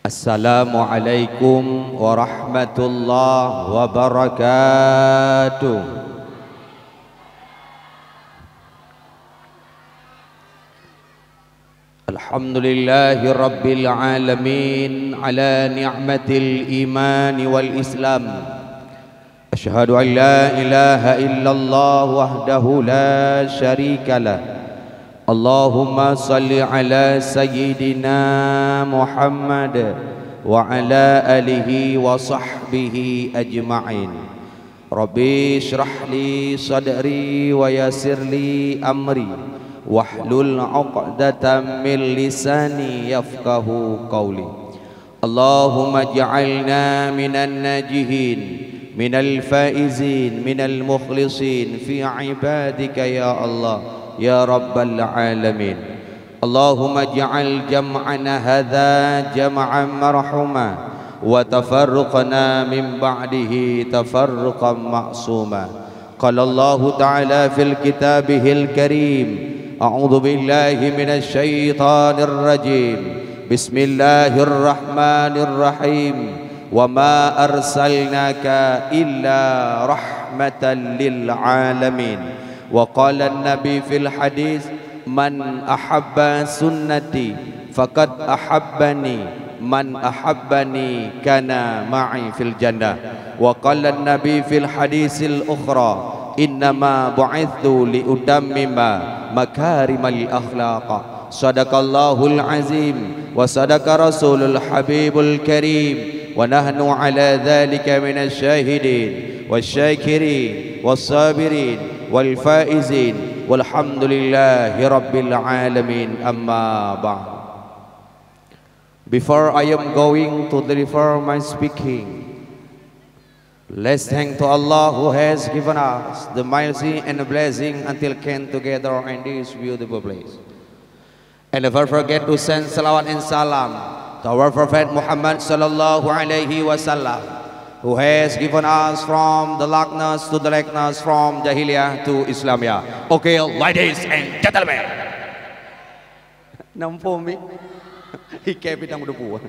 Assalamualaikum warahmatullahi wabarakatuh. Alhamdulillahi rabbil alamin ala ni'matil iman wal islam. Asyhadu an la ilaha illallah wahdahu la syarika lah. Allahumma salli ala sayyidina Muhammad wa ala alihi wa sahbihi ajma'in. Rabbi shrah li sadri wa yassir li amri wahlul 'uqdatam min lisani yafqahu qawli. Allahumma ij'alna minan najihin minal faizin minal mukhlisin fi ibadika ya Allah ya rabbal alamin. Allahumma ij'al jam'ana hadza jam'an marhuma wa tafarruqana min ba'dihi tafarruqan ma'suma. Qala Allah ta'ala fil kitabihil karim, a'udzu billahi minasy syaithanir rajim. Bismillahirrahmanirrahim. Wa ma arsalnaka illa rahmatan lil alamin. Wa qala an-nabi fil hadis, man ahabba sunnati faqad ahabbani, man ahabbani kana ma'i fil jannah. Wa qala an-nabi fil hadisil ukhra, innama bu'ithu li utammima makarimal akhlaq. Sadaqallahul azim wa sadaqa rasulul habibul karim. Wa nahnu ala dhalika minasy syahidin wasyakirin wassabirin wal faizin walhamdulillahi rabbil alamin. Amma ba'd. Before I am going to deliver my speaking, let's thank to Allah who has given us the mercy and the blessing until came together in this beautiful place. And never forget to send salawat and salam to our Prophet Muhammad sallallahu alaihi wasallam, who has given us from the darkness to the likeness, from Jahiliyah to Islamiyah. Okay, ladies and gentlemen. Nampu mi, ikai bidang udah.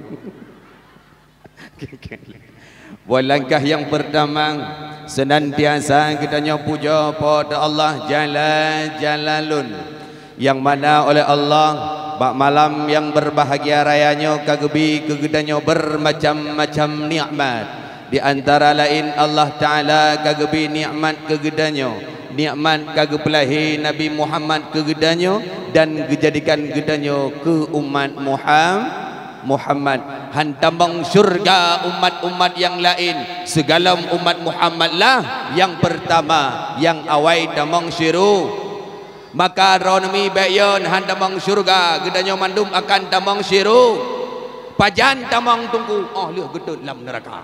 Buat langkah yang pertama, senantiasa kita puja pada Allah Jalla Jalalun, yang mana oleh Allah bak malam yang berbahagia rayanya kagebi kegedanyo bermacam-macam nikmat. Di antara lain Allah Ta'ala kagebi nikmat kegedanyo, nikmat kagepelahi Nabi Muhammad kegedanyo, dan kejadikan gedanyo ke umat Muhammad. Hantambang syurga umat-umat yang lain, segala umat Muhammad lah yang pertama yang awai tamang syiru. Maka ronmi bayon handamang syurga gedanyo mandum akan tamang syiru. Pajan tamang tunggu oh lihat gedut dalam neraka.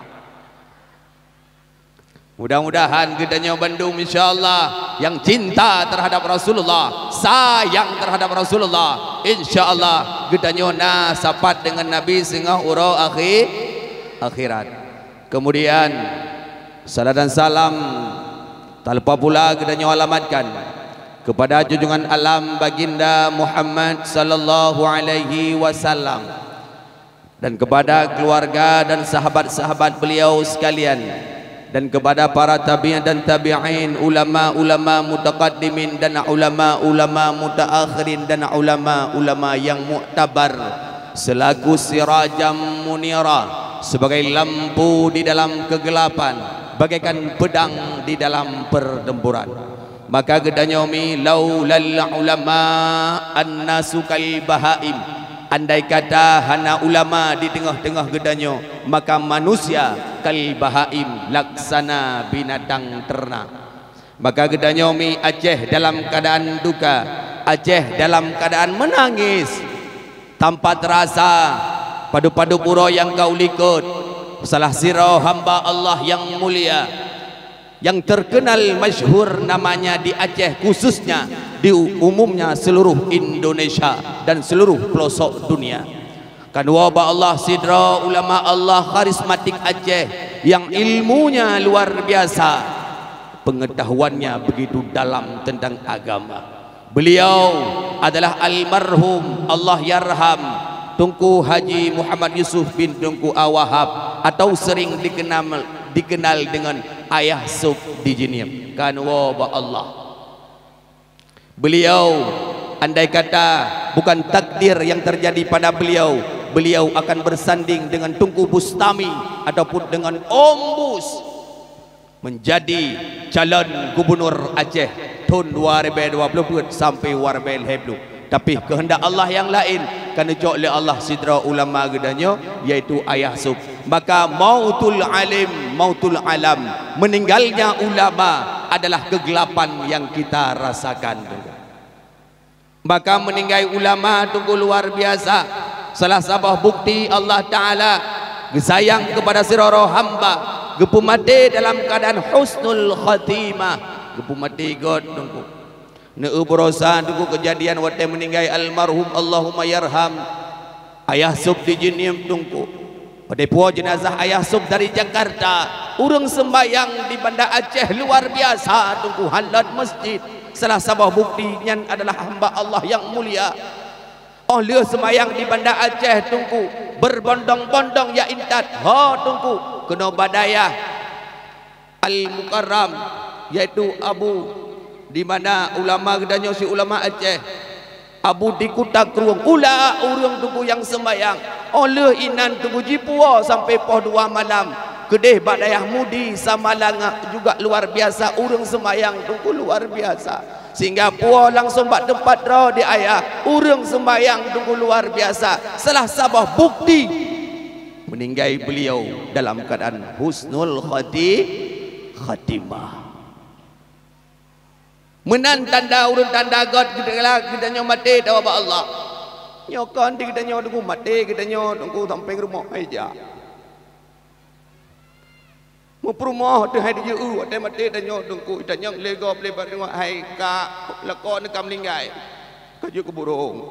Mudah-mudahan gedanyo bandung insyaallah yang cinta terhadap Rasulullah, sayang terhadap Rasulullah, insyaallah gedanyo nasapat dengan Nabi sehingga uro akhirat. Kemudian salam dan salam tanpa pula gedanyo alamatkan kepada junjungan alam baginda Muhammad sallallahu alaihi wasallam, dan kepada keluarga dan sahabat-sahabat beliau sekalian, dan kepada para tabi'in dan tabi'in, ulama-ulama mutaqaddimin dan ulama-ulama mutaakhirin, dan ulama-ulama yang muktabar selaku sirajam munira, sebagai lampu di dalam kegelapan, bagaikan pedang di dalam pertempuran. Maka gedanyo mi laulal ulama annasu kal bahaim, andai kata hana ulama di tengah-tengah gedanyo, maka manusia kal bahaim, laksana binatang ternak. Maka gedanyo mi Aceh dalam keadaan duka, Aceh dalam keadaan menangis tanpa terasa padu-padu puro yang kau likut, salah sirah hamba Allah yang mulia, yang terkenal masyhur namanya di Aceh, khususnya di umumnya seluruh Indonesia dan seluruh pelosok dunia. Kan wabah Allah sidra ulama Allah karismatik Aceh yang ilmunya luar biasa, pengetahuannya begitu dalam tentang agama. Beliau adalah almarhum Allah yarham Tunku Haji Muhammad Yusuf bin Tunku Awahab, atau sering dikenal dengan Ayah Sub di Jinim. Kan wa Allah. Beliau andai kata bukan takdir yang terjadi pada beliau, beliau akan bersanding dengan Tunku Bustami ataupun dengan Ombus menjadi calon gubernur Aceh tahun 2020 sampai 2020. Tapi kehendak Allah yang lain, kerana jauh oleh Allah sidra ulama gedanya, yaitu Ayah Sub. Maka mautul alim, mautul alam, meninggalnya ulama adalah kegelapan yang kita rasakan. Maka meninggal ulama tunggu luar biasa. Salah sabah bukti Allah Ta'ala sayang kepada sirara hamba, gepu mati dalam keadaan husnul khatimah. Gepu mati God tunggu berosa tunggu kejadian waktu meninggal almarhum Allahumma yarham Ayah Sub di Jinim tunggu pada puas jenazah Ayah Sub dari Jakarta, urang sembayang di Banda Aceh luar biasa tunggu halat masjid. Salah sabah buktinya adalah hamba Allah yang mulia. Oleh sembayang di Banda Aceh tunggu berbondong-bondong ya intat tunggu kena badayah Al-Mukarram, yaitu Abu di mana ulama gedanya si ulama Aceh Abu di Kutak Ruang ula urang tunggu yang sembayang oleh inan tunggu jipua sampai poh 2 malam kedeh badayah mudi Samalanga juga luar biasa, urang sembayang tunggu luar biasa, sehingga puah langsung bak tempat roh di ayah urang sembayang tunggu luar biasa. Salah sabah bukti meninggal beliau dalam keadaan husnul khatimah. Menan tanda urun tanda God kita nyo mati tahu apa Allah. Nyokan kita nyo tunggu mati, kita nyo tunggu sampai ke rumah aja. Mu rumah tu hai dia ada mati dan nyo tunggu kita nyo legop lebar dengan hai ka lakon kam linggai. Kaju ke burung.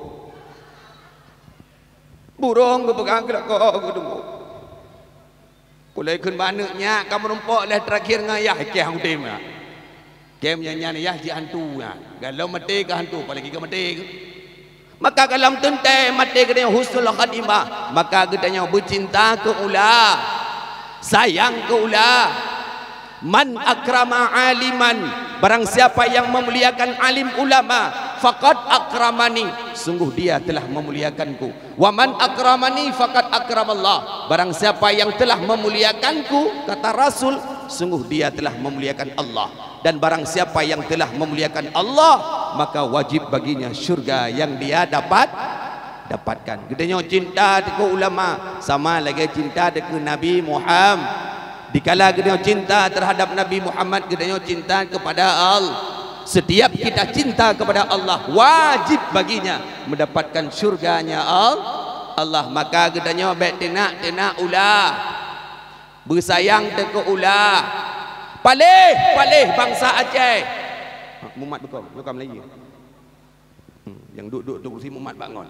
Burung ke pegang ke lakon ke tunggu. Kulai kun banaknya kamu rumpok lah terakhir ngayah ke hang tim. Kem yang ya ji hantu ya. Kalau mati ke hantu apalagi ke mati ke. Maka kalau tentai mati ke husnul khatimah, maka kita bercinta ke ula, sayang ke ula. Man akrama aliman, barang siapa yang memuliakan alim ulama, faqad akramani, sungguh dia telah memuliakanku. Wa man akramani faqad akramallah, barang siapa yang telah memuliakanku, kata Rasul, sungguh dia telah memuliakan Allah. Dan barang siapa yang telah memuliakan Allah, maka wajib baginya syurga yang dia dapatkan. Gedenya cinta ke ulama sama lagi cinta ke Nabi Muhammad. Dikala gedenya cinta terhadap Nabi Muhammad, gedenya cinta kepada Allah. Setiap kita cinta kepada Allah, wajib baginya mendapatkan syurganya Allah. Maka gedenya baik tenak ulah, bersayang ke ulah. Palih bangsa Aceh. Muhammad bekam lagi. Yang duduk kursi Muhammad bangun.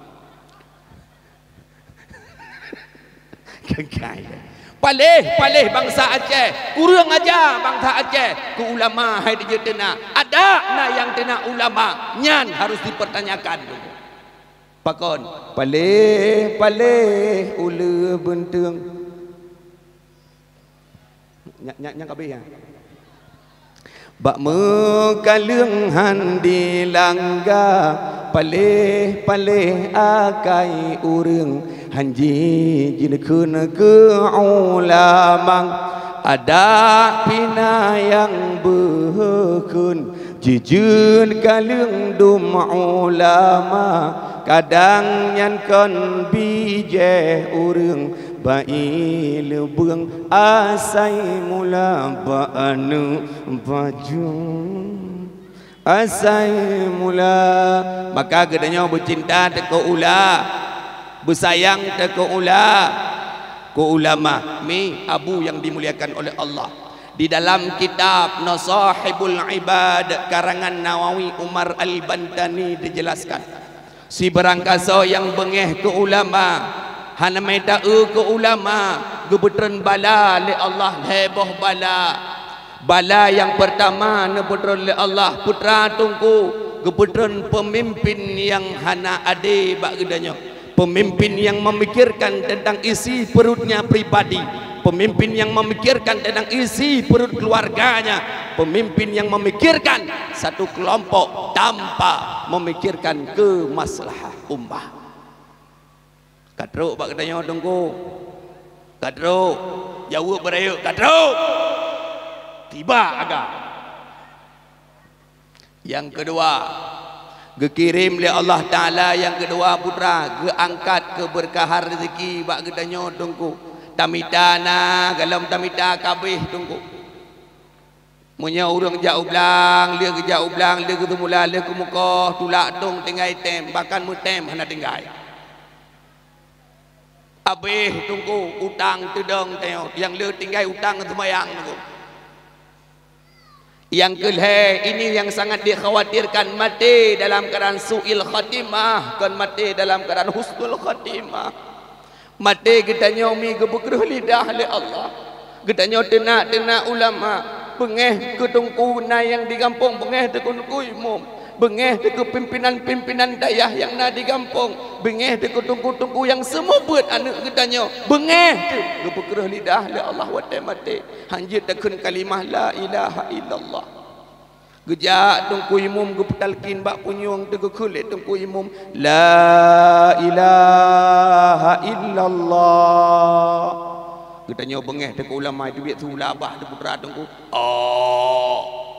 Gagai. Palih bangsa Aceh. Kurang aja bangsa Aceh ke ulama hai dia tena. Ada na yang tena ulama, nyan harus dipertanyakan. Pakon palih ula benteng. Nyak kabeh ya. Bak mekalung handi langga palih akai urang hanji jinkeun ke ulama ada pina yang behekeun jijun kalung dum ulama kadang nyankan bijeh urang bai lebeung asai mula ba'anu bajung asai mula. Maka gedanya bercinta ke ula, bersayang ke ula, ke ulama mi abu yang dimuliakan oleh Allah. Di dalam kitab Nasahibul Ibad karangan Nawawi Umar Al-Bantani dijelaskan, si berangkasa yang bengeh ke ulama hanamai ta'u ke ulama gebetren bala le Allah heboh bala yang pertama nebetren le Allah putra tungku gebetren pemimpin yang hana ade bak gedanya pemimpin yang memikirkan tentang isi perutnya pribadi, pemimpin yang memikirkan tentang isi perut keluarganya, pemimpin yang memikirkan satu kelompok tanpa memikirkan kemaslahatan ummah. Kadruk pak katanya tunggu, kadruk jauh berayuk, kadruk tiba agak. Yang kedua, gekirim oleh Allah Ta'ala. Yang kedua putra, geangkat keberkahan rezeki bak katanya tunggu. Tamidana galam tamida kabeh tunggu. Munya urang jauh belang, dia ke jauh belang, dia ke mula, dia ke muka, tulak tung tinggai tem, bahkan mutem hana tinggai. Abeh tunggu utang tudong tengok, yang le tinggai utang semayang tunggu. Yang kelih ini yang sangat dikhawatirkan, mati dalam keadaan su'il khatimah, kan mati dalam keadaan husnul khatimah. Mati kita nyomi kebukrah lidah oleh Allah. Kita nyomi tenak ulama, bengeh ke tungku na yang di kampung, bengeh ke tungku imam, bengeh ke pimpinan-pimpinan dayah yang na di kampung, bengeh ke tungku-tungku yang semua buat anak kita nyomi, bengeh kebukrah lidah oleh Allah wa mati. Hanjit takun kalimah la ilaha illallah. Gejak tungku imum gepetalkin bak punyung tegu kulit tungku imum la ilaha illallah. Kita nyoba bengeh tegu ulama itu biak tu labah tu putra tungku. Oh.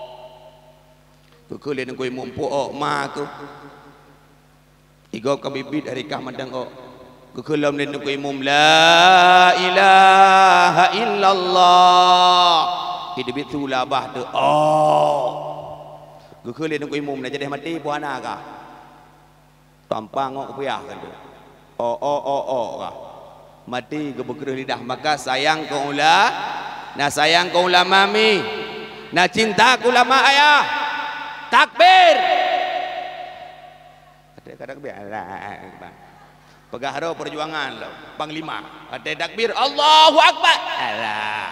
Kulit tungku imum po ma tu. Igo ka bibit dari kah madang oh. Kukulam den tungku imum la ilaha illallah. Hidup itu labah tu. Oh. Kukulit tungku imum nak jadi mati puan aga. Tampang ngok puyah kan tu. Oh kah. Mati ke berkerah lidah. Maka sayang ke ulah, nak sayang ke ulah mami, nak cinta ke ulama ayah. Takbir. Kadang-kadang biar pegaharo perjuangan lo, panglima. Ada takbir Allahu Akbar. Alah.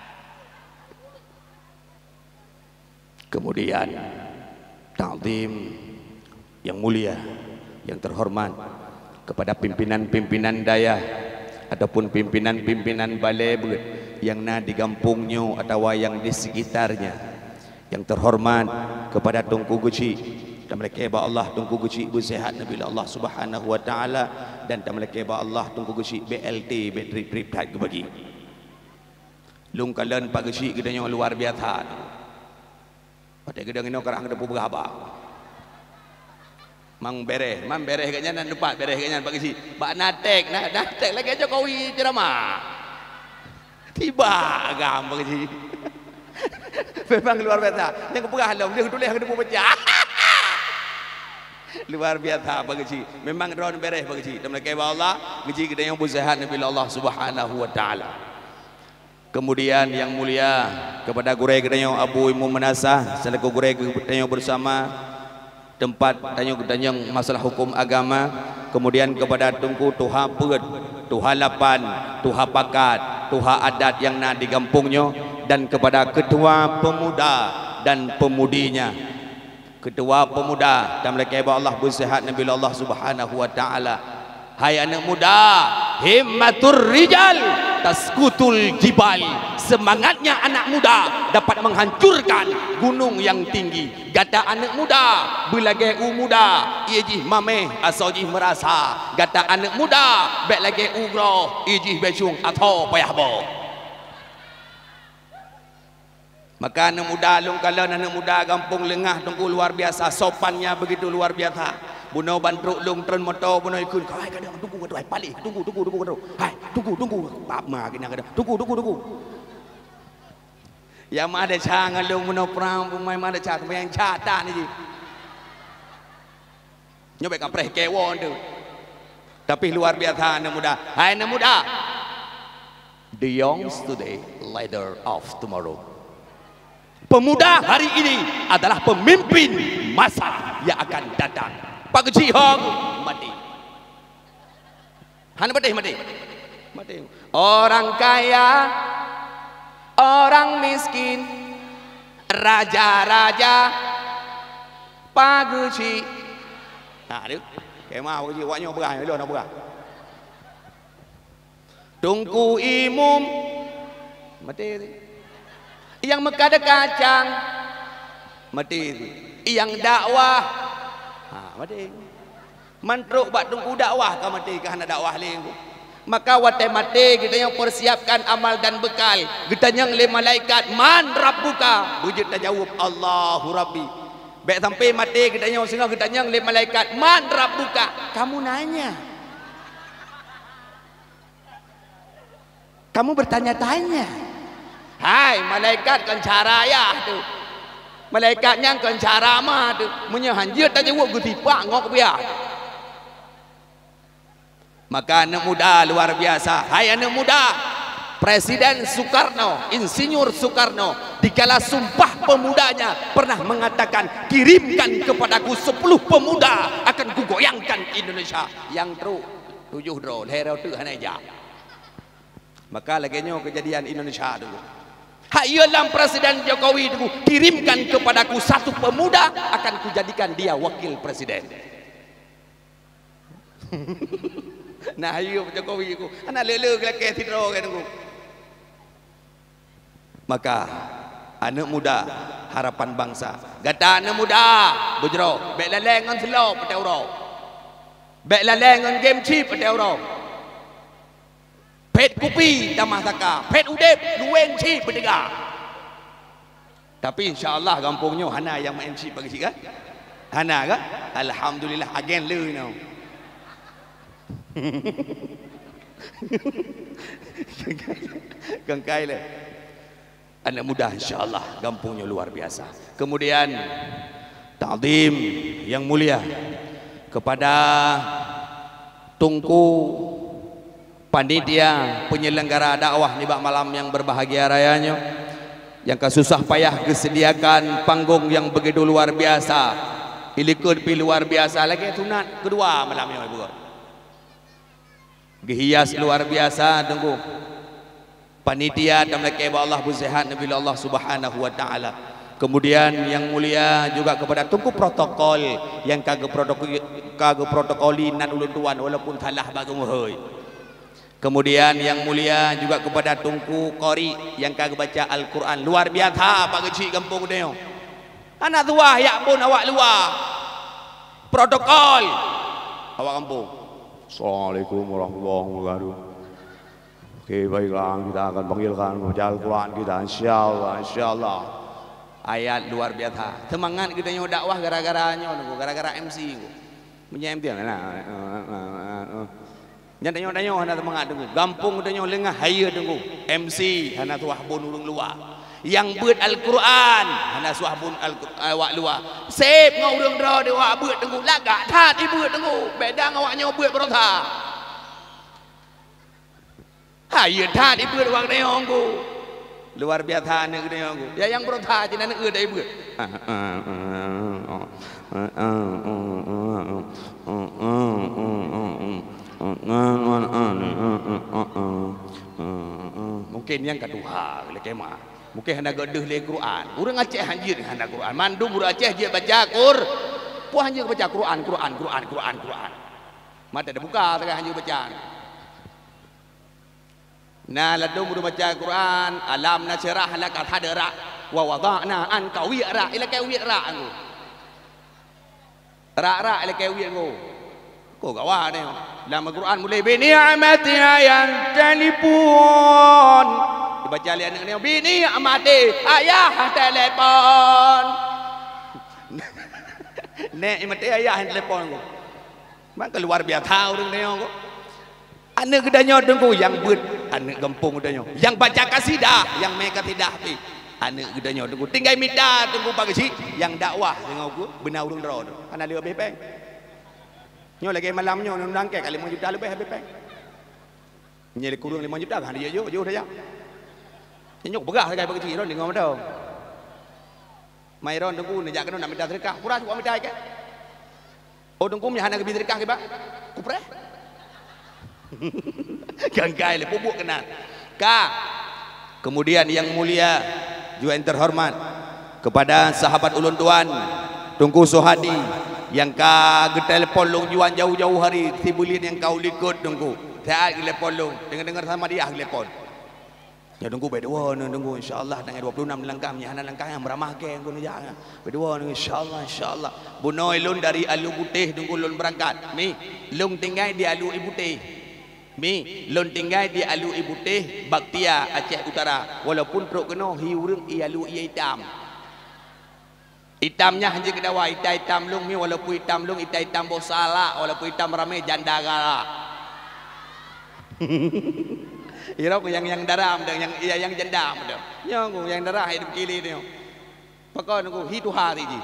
Kemudian ta'zim yang mulia, yang terhormat kepada pimpinan-pimpinan dayah ataupun pimpinan-pimpinan balai yang na di kampungnya atau yang di sekitarnya. Yang terhormat kepada Tunku Guci dan mereka ba Allah Tunku Guci ibu sehat Nabi Allah Subhanahu wa taala, dan mereka ba Allah Tunku Guci BLT bateri prepaid ke bagi lung kalen pak Guci gedanya luar biasa. Pada gedang ini kerang ada berapa mang bereh kayaknya nan depan bereh kayaknya pak Guci bak natek lagi Jokowi ceramah tiba agam pak Guci. Memang luar biasa. Yang kepegah lah, dia tulis kena baca. Luar biasa Pak Haji. Memang drone beres Pak Haji. Dan mereka Allah, Haji kita yang bersehat Nabi Allah Subhanahu wa taala. Kemudian yang mulia kepada gurau kita yang Abu Imam Manasah, selaku gurau kita yang bersama tempat tanya masalah hukum agama. Kemudian kepada Tunku Tuha Pet, Tuha Lapan, Tuha Pakat, Tuha Adat yang nak di kampungnya, dan kepada ketua pemuda dan pemudinya. Ketua pemuda dan mereka Allah bersihat Nabi Allah Subhanahu wa taala. Hai anak muda, himmatur rijal taskutul jibal. Semangatnya anak muda dapat menghancurkan gunung yang tinggi. Gata anak muda belage muda ijih mameh asojih merasa. Gata anak muda bek lagi ugro ijih becung atau payahbo. Maka anak muda lung kala anak muda kampung lengah tunggu luar biasa, sopannya begitu luar biasa. Buno bandruk lung tren motor buno ikut kau hai kadang tunggu kadang palik tunggu hai tunggu bab ma kena kadang tunggu yang ada cangan lung buno perang pemain ada cat yang cata ni nyobek kapreh kewon tu. Tapi luar biasa anak muda. Hai anak muda, the young today leader of tomorrow. Pemuda hari ini adalah pemimpin masa yang akan datang. Pak Haji Hong mati. Hana mati. Orang kaya, orang miskin, raja-raja, Pak Haji. Nah, dia kemah Pak Haji, waknya berah, dia nak berah. Tungku imum mati. Yang mekada kacang mati. Yang dakwah mati. Mantruk bak tungku dakwah ka mati ka hana dakwah lengku. Maka watai mati kita yang persiapkan amal dan bekal. Kita yang le malaikat man rabbuka. Bujud tak jawab Allahu Rabbi. Baik sampai mati kita yang sehingga kita yang le malaikat man rabbuka. Kamu nanya. Kamu bertanya-tanya. Hai malaikat kan cara ya tu. Malaikatnya kan cara mah tu. Menyahanjir tak jawab gutipak ngok biar. Maka anak muda luar biasa. Hai anak muda, Presiden Soekarno, Insinyur Soekarno dikala sumpah pemudanya pernah mengatakan, kirimkan kepadaku 10 pemuda akan kugoyangkan Indonesia. Yang truk 7 drone herau tu hanaja. Maka laginya kejadian Indonesia dulu. Hayalah Presiden Jokowi dulu, kirimkan kepadaku 1 pemuda akan kujadikan dia wakil presiden. Nah ayo Jokowi ku anak lele kelakeh tidro kan ku. Maka anak muda harapan bangsa. Gata anak muda bujro bek laleng ngan selo peteu ro. Bek laleng ngan game chip peteu ro. Pet kupi damah saka, pet udep lueng chip petega. Tapi insyaallah kampungnya hana yang main chip bagi sik kan? Hana kan? Alhamdulillah agen le no. Gengkai le. Anak muda insyaallah kampungnya luar biasa. Kemudian ta'zim yang mulia kepada tungku panitia penyelenggara dakwah di malam yang berbahagia rayanya, yang kesusah payah kesediakan panggung yang begitu luar biasa, ilikut pi luar biasa lagi tunat kedua malamnya ibu. Gehias luar biasa tunggu panitia dan mereka Allah bersehat Nabi Allah Subhanahu wa taala. Kemudian yang mulia juga kepada tunggu protokol yang kagak protokolinan ulun tuan walaupun salah bagus. Kemudian yang mulia juga kepada tungku qori yang kagak baca Al-Quran luar biasa pak kecil kampung dia. Anak tua ya pun awak luar protokol awak kampung. Assalamualaikum warahmatullahi wabarakatuh. Oke baiklah, kita akan panggilkan membaca Al-Quran kita insyaallah. Ayat luar biasa. Semangat kita nyawa dakwah gara-garanya, gara-gara MC. Punya MC lah. Nyata nyawa hana semangat tunggu. Gampung kita nyawa lengah haya tunggu. MC hana tuah bon urung luar. Yang buat Al-Quran hana suah bun awak luar. Sep ngau urang dra de awak buat tunggu. Lagak tat ibu tunggu. Beda awaknya buat berota. Haye tat ibu awak neongku. Luar biasa anak neongku. Ya yang berota je anak dah ibu. Mungkin yang kedua kemah. Mungkin hendak gaduh le Quran. Urang Aceh anjir hendak Quran. Mandum urang Aceh dia baca Qur. Puah anjir baca Quran. Mata dah buka tengah anjir baca. Nah ladum urang baca Quran, alam nasyrah lakal hadra wa wada'na anka wi'ra ila ka wi'ra angu. Ra ila ka wi'angu. Ko gawa ni. Dalam Quran mulai bi ni'matina yang telefon. Dibaca oleh anak ni bini amati ayah telepon. Nek amati ayah telepon ko. Mak luar biasa urang ni ko. Anak kedanya tengku yang buat anak kampung kedanya. Yang baca kasidah, yang mereka tidak pi. Anak kedanya tengku tinggal minta tengku pagi si yang dakwah dengan aku benar urang dro. Ana dia bepeng. Nyo lagi malamnya undang ke kali 5 juta lebih bepeng. Nyari kurang 5 juta kan dia yo dah ya. Nyok begah sekali bagi ciron dengan mana? Mairon tunggu nak jaga nak minta sedekah, kurang juga minta ke? Oh tunggu punya anak lebih sedekah ke pak? Kupre? Ganggai le bubuk kena. Kemudian yang mulia juga yang terhormat kepada sahabat ulun tuan Tungku Sohadi yang ka getelpon long juan jauh-jauh hari tibulin yang kau likut tunggu taat gelepon long dengar sama dia gelepon ya tunggu berdua tunggu insyaallah dengan 26 langkah menyahanan langkah yang meramah ke yang guna jangan berdua insyaallah bunoi lun dari Alu Putih tunggu lun berangkat mi lun tinggal di Alu Putih mi lun tinggal di Alu Putih Baktia Aceh Utara walaupun truk kena hiurung Alu hitam hitamnya hanya kedawa hitam lung mi walaupun hitam lung hitam bosala walaupun hitam ramai janda galak ira ko yang daram yang janda dah yang darah hidup kili ni pakon ko hidu hari ji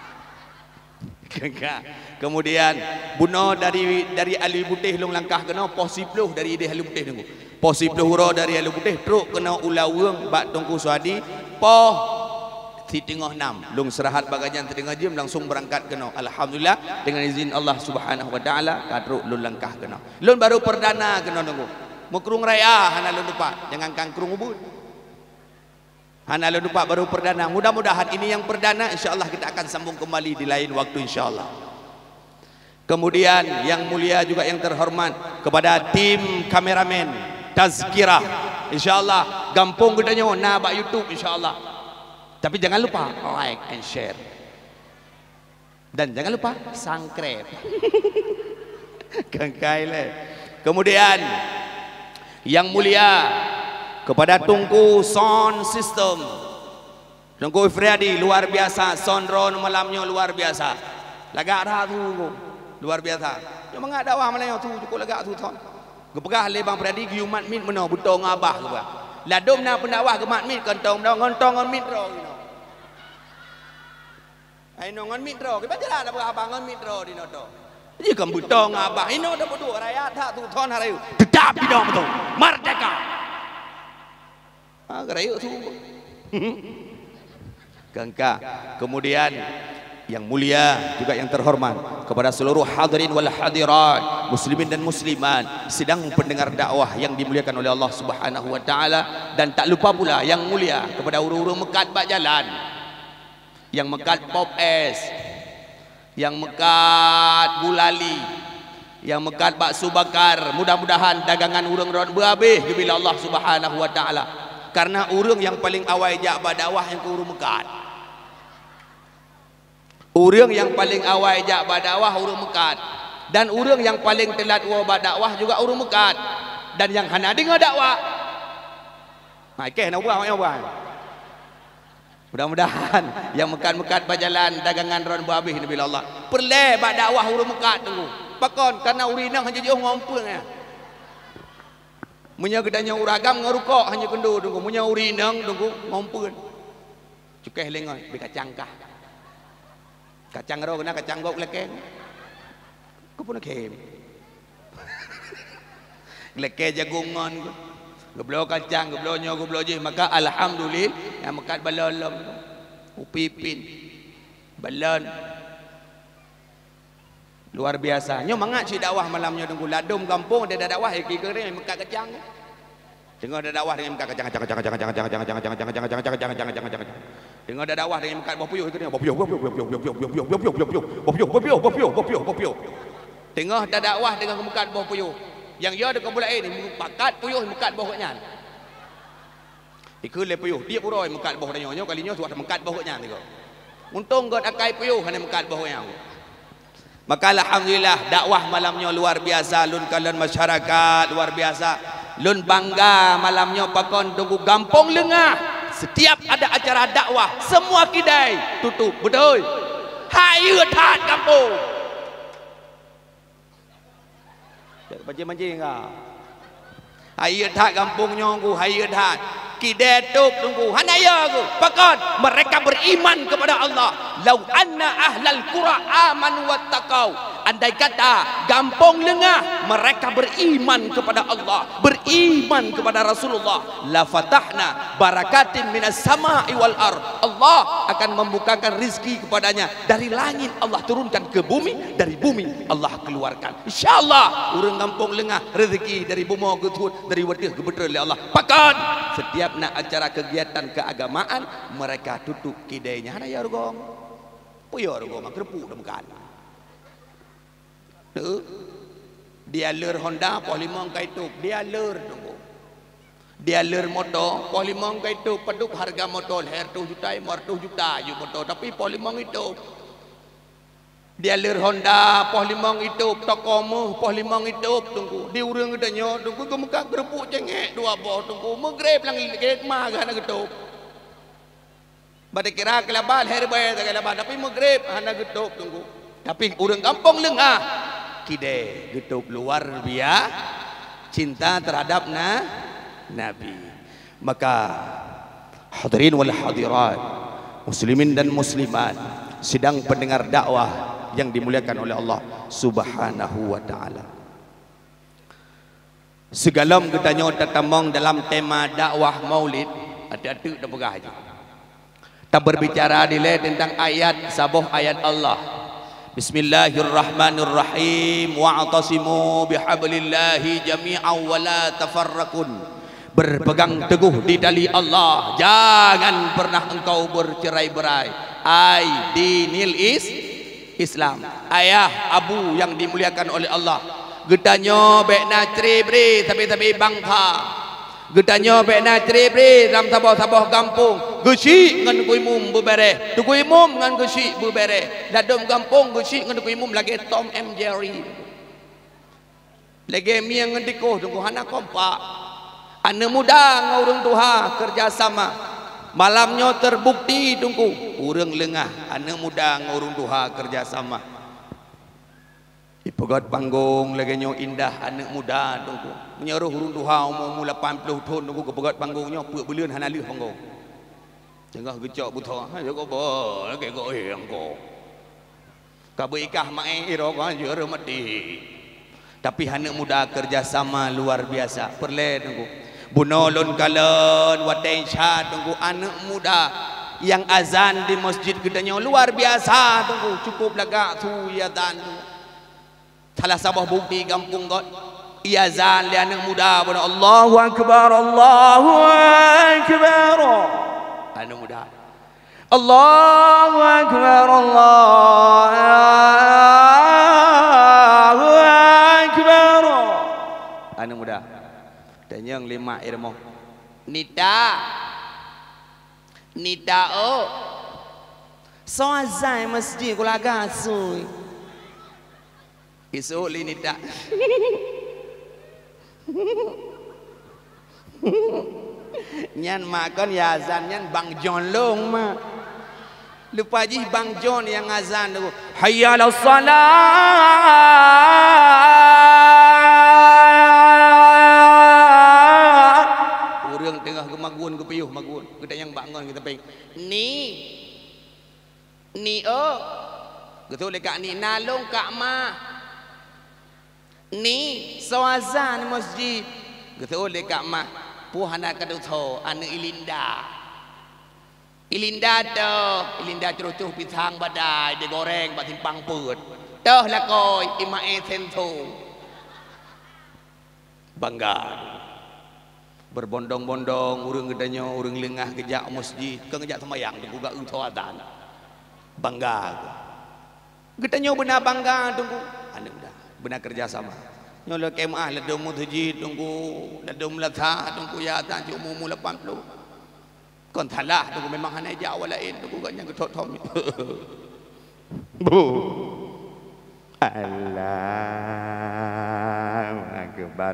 kemudian buno dari Alu Putih lung langkah kena posipluh dari Alu Putih tunggu posipluh huro dari Alu Putih truk kena ulawung bak tungku suadi poh tengah 6 lung serahat bagajan tengah jam langsung berangkat kena alhamdulillah dengan izin Allah Subhanahu wa taala kadru lun langkah kena lun baru perdana kena tunggu mukrung raya hana lun lupa jangan kangkrung ubud hana lun lupa baru perdana mudah-mudahan ini yang perdana insyaallah kita akan sambung kembali di lain waktu insyaallah. Kemudian yang mulia juga yang terhormat kepada tim kameramen Tazkirah insyaallah gampung gedanya na bak YouTube insyaallah. Tapi jangan lupa like and share. Dan jangan lupa subscribe. Kengkaile. Kemudian yang mulia kepada Tungku Sound System. Tungku Ifriadi luar biasa, sound drone malamnya luar biasa. Lagak dah tu luar biasa. Yang mengak dakwah malam tu cukup lagak tu ton. Gepegah le Bang Ifriadi giumat mit meno butong abah tu. Ladom na pendakwah gemat mit kentong ngontong mit ro. Ai no ngon mitro, kita jalan apa abang ngon mitro di noto. Jadi kan butong abah, ini ada berdua rakyat tak tu thon hari. Tetap bidang betul, merdeka. Ah, rakyat tu. Kangka. Kemudian yang mulia juga yang terhormat kepada seluruh hadirin wal hadirat, muslimin dan muslimat, sedang pendengar dakwah yang dimuliakan oleh Allah Subhanahu wa taala dan tak lupa pula yang mulia kepada urung-urung mekat bak jalan. Yang mekat Pop Es, yang mekat Bulali, yang mekat bakso bakar, mudah-mudahan dagangan urang ron berhabis bila Allah Subhanahu wa taala. Karena urang yang paling awal jak badakwah yang ke urang mekat. Urang yang paling awal jak badakwah urang mekat. Dan urang yang paling telat wa badakwah juga urang mekat. Dan yang hana dengar dakwah. Mai ke nak buat. Mudah-mudahan yang mekat-mekat berjalan dagangan ron berhabis nabi Allah. Perle bak dakwah urang mekat tunggu. Pakon karena urinang hanya jauh ngompeng ya. Munya gedanya uragam ngarukok hanya kendo tunggu. Munya urinang tunggu ngompeng. Cukai lengoy be kacang kah. Kacang ro kena kacang gok lekeng. Ku pun kem. Lekeng jagungan ku. Geblo kacang, geblo nyo, geblo je, maka alhamdulillah yang mekat balolom, upipin, balon, luar biasa. Nyo mangat si dakwah malamnya tunggu ladum kampung ada dakwah kira yang mekat kacang. Dengar ada dakwah dengan mekat kacang. Dengar ada dakwah dengan mekat bopuyuh itu bopuyuh. Tengah ada dakwah dengan mekat bopuyuh. Yang dia ada kabulai ni pakat puyuh mekat bawahnya. Ikut le puyuh dia puroi mekat bawah dia kalinya suat mekat bawahnya tengok. Untung god akai puyuh hanya mekat bawahnya. Maka alhamdulillah dakwah malamnya luar biasa lun kalian masyarakat luar biasa. Lun bangga malamnya pakon tunggu gampung lengah. Setiap ada acara dakwah semua kedai tutup betul. Hayu tat kampung. Mancing-mancing kah? Hayat hat kampung nyongku, hayat hat. Kidai tup tunggu. Hanaya aku. Pakon mereka beriman kepada Allah. Lau anna ahlal qura amanu wattaqau. Andai kata gampung lengah mereka beriman kepada Allah, beriman kepada Rasulullah, la fatahna barakatin minas sama'i wal ard. Allah akan membukakan rizki kepadanya dari langit, Allah turunkan ke bumi, dari bumi Allah keluarkan. Insyaallah urang gampung lengah rezeki dari bumi ke turun, dari wadih ke betul oleh Allah. Pakan setiap nak acara kegiatan keagamaan mereka tutup kidainya. Hana ya rugong. Puyo rugong mak kerepuk dah makan. Dia lur Honda poh 5 kai tuk, dia lur tunggu. Dia lur motor poh 5 kai tuk, peduk harga motor her 2 juta, 2 juta you motor tapi poh 5 itu. Dia lur Honda poh 5 itu, toko mu poh 5 itu tunggu. Di urang gedanya tunggu ke muka gerepuk cengek 2 boh tunggu. Megrep lang iket maga na getuk. Bade kira kelabal herbe ta kelabal tapi megrep hana getuk tunggu. Tapi urang kampung lengah kide getuk luar biasa cinta terhadap Nabi. Maka hadirin wal hadirat, muslimin dan muslimat, sidang pendengar dakwah yang dimuliakan oleh Allah Subhanahu wa taala. Segalam kita nyota tamong dalam tema dakwah Maulid, ada-ada dah pegah aja. Kita berbicara dile tentang ayat sabuh ayat Allah. Bismillahirrahmanirrahim. Wa'tasimu bihablillahi jami'an wa la tafarraqun. Berpegang teguh di tali Allah, jangan pernah engkau bercerai-berai. Ai dinil Islam. Ayah abu yang dimuliakan oleh Allah. Gedanyo bekna ceribri tapi bangpa. Gedanyo bekna ceribri dalam sabah-sabah kampung. Gesi ngan kuimum bubere. Tu kuimum ngan gesi bubere. Dadom kampung gesi ngan kuimum lagi Tom and Jerry. Lagi miang ngan dikoh tunggu hana kompak. Anak muda ngurung tuha kerjasama. Malamnya terbukti tunggu urang lengah anak muda ngurung tuha kerjasama. Ipegat panggung lagi nyo indah anak muda tunggu menyeruh urung tuha umur 80 tahun tunggu ke pegat panggungnya puak belian hana lih panggung. Tengah gecok buta ha yo ko bo ke ko engko. Ka beikah mae iro ko jeur mati. Tapi anak muda kerjasama luar biasa. Perle tunggu. Bunolon kalon wadai syah tunggu anak muda yang azan di masjid gedanya luar biasa tunggu cukup lagak tu ya dan salah sabah bukti kampung god ia azan li anak muda pada Allahu akbar anak muda Allahu akbar Allahu akbar anak muda dan yang 5 irmo nida oh so azai masjid kulaga sui isu li nida nyan makan ya azan nyan Bang John long ma lupa ji Bang John yang azan tu hayya ala salat urang tengah gemagun kepiyuh magun kita yang bangun kita peng ni oh betul dekat ni nalong kak ma ni sawazan masjid betul dekat ma puhana kadutho anu ilinda cerucuh pisang badai digoreng bak timpang put dah lakoi imae sento bangga berbondong-bondong urang gedanya urang lengah kejak masjid ke ngejak sembahyang tunggu gak utho adzan bangga gedanya benar bangga tunggu anu dah benar kerjasama nyola kemah ledom mutujid tunggu ledom latha tunggu ya adzan ci umum 80 kon thalah tunggu memang hana jawa lain tunggu gak nyang ketot-tom bu Allahu akbar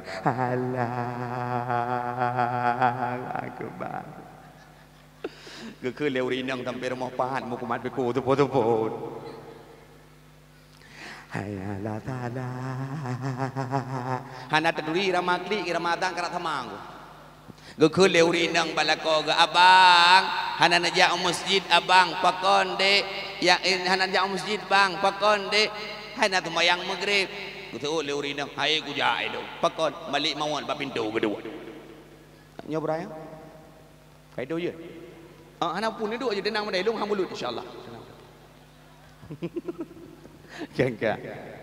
Allahu akbarก็คือเร็วรีนังทำเป็นมอปานมุกมัดไปกูทุบhai ala tala hana taduri ramakli ramadhan kara thamangก็คือเร็วรีนังบาลากอกับabang hana najak masjid abang pakon de ya hana najak masjid bang pakon de hana sembahyang maghribกูเร็วรีนังhaiกูjai do pakon balik mawon ba pintu kedua nyobraya kai do ye anak pun ni duduk je denang mandai long hang mulut insyaallah Gangga.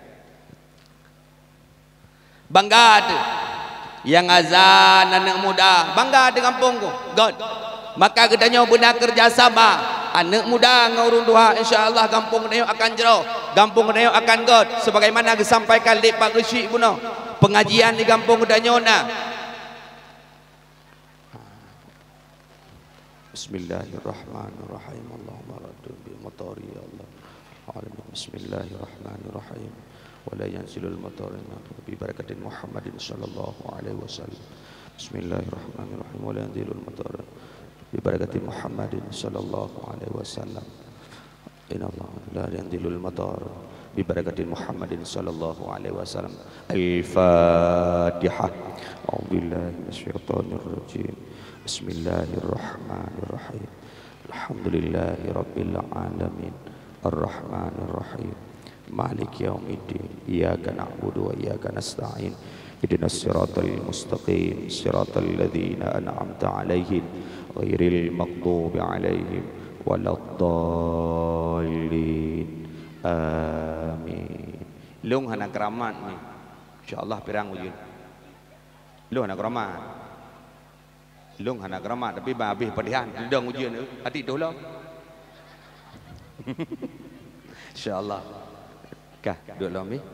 Bangga tu yang azan anak muda bangga dengan kampungku God maka gedanya benar kerjasama anak muda ngurung duha insyaallah kampung ni akan jero kampung ni akan God sebagaimana disampaikan di Pak Gesi Buno pengajian di kampung Danyona. Bismillahirrahmanirrahim. Allahumma raddu bi matari ya Allah. Bismillahirrahmanirrahim. Wa la yanzilul matar bi barakatin Muhammadin sallallahu alaihi wasallam. Bismillahirrahmanirrahim. Wa la yanzilul matar bi barakatin Muhammadin sallallahu alaihi wasallam. Inna Allah la yanzilul matar bi barakatin Muhammadin sallallahu alaihi wasallam. Al-Fatihah. A'udzubillahi minasyaitonir rajim. Bismillahirrahmanirrahim. Alhamdulillahi rabbil alamin. Ar-Rahmanir Rahim. Maliki yaumiddin. Iyyaka na'budu wa iyyaka nasta'in. Ihdinas siratal mustaqim. Siratal ladzina an'amta 'alaihim ghairil maghdubi 'alaihim waladdallin. Amin. Lung hana keramat ni. Insya-Allah pirang ujun. Lung hana keramat. Lung hana keramat tapi habis padihan dendang ujian tu. Hati tu lah. InsyaAllah. Kah, duduk lah Mi.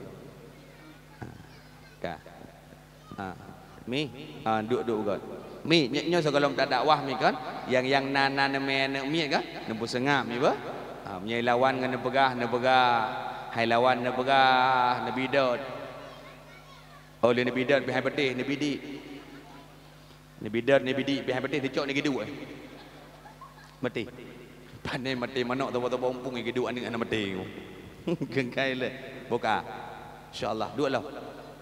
Kah. Mi, duduk kan. Mi, nyo sekolong tak dakwah Mi kan. Yang nana nama Mi kan. Nempu sengap Mi ba. Menyai lawan kan nepegah. Hai lawan nepegah, nebidot. Oleh nebidot bihai petih, nebidi. Nebidot, nebidi bihai petih dicok ni gidu mati. Pandai mati manok tahu pompong yang kedua ni anak mati. Gengkai le. Buka. InsyaAllah. Dua lah.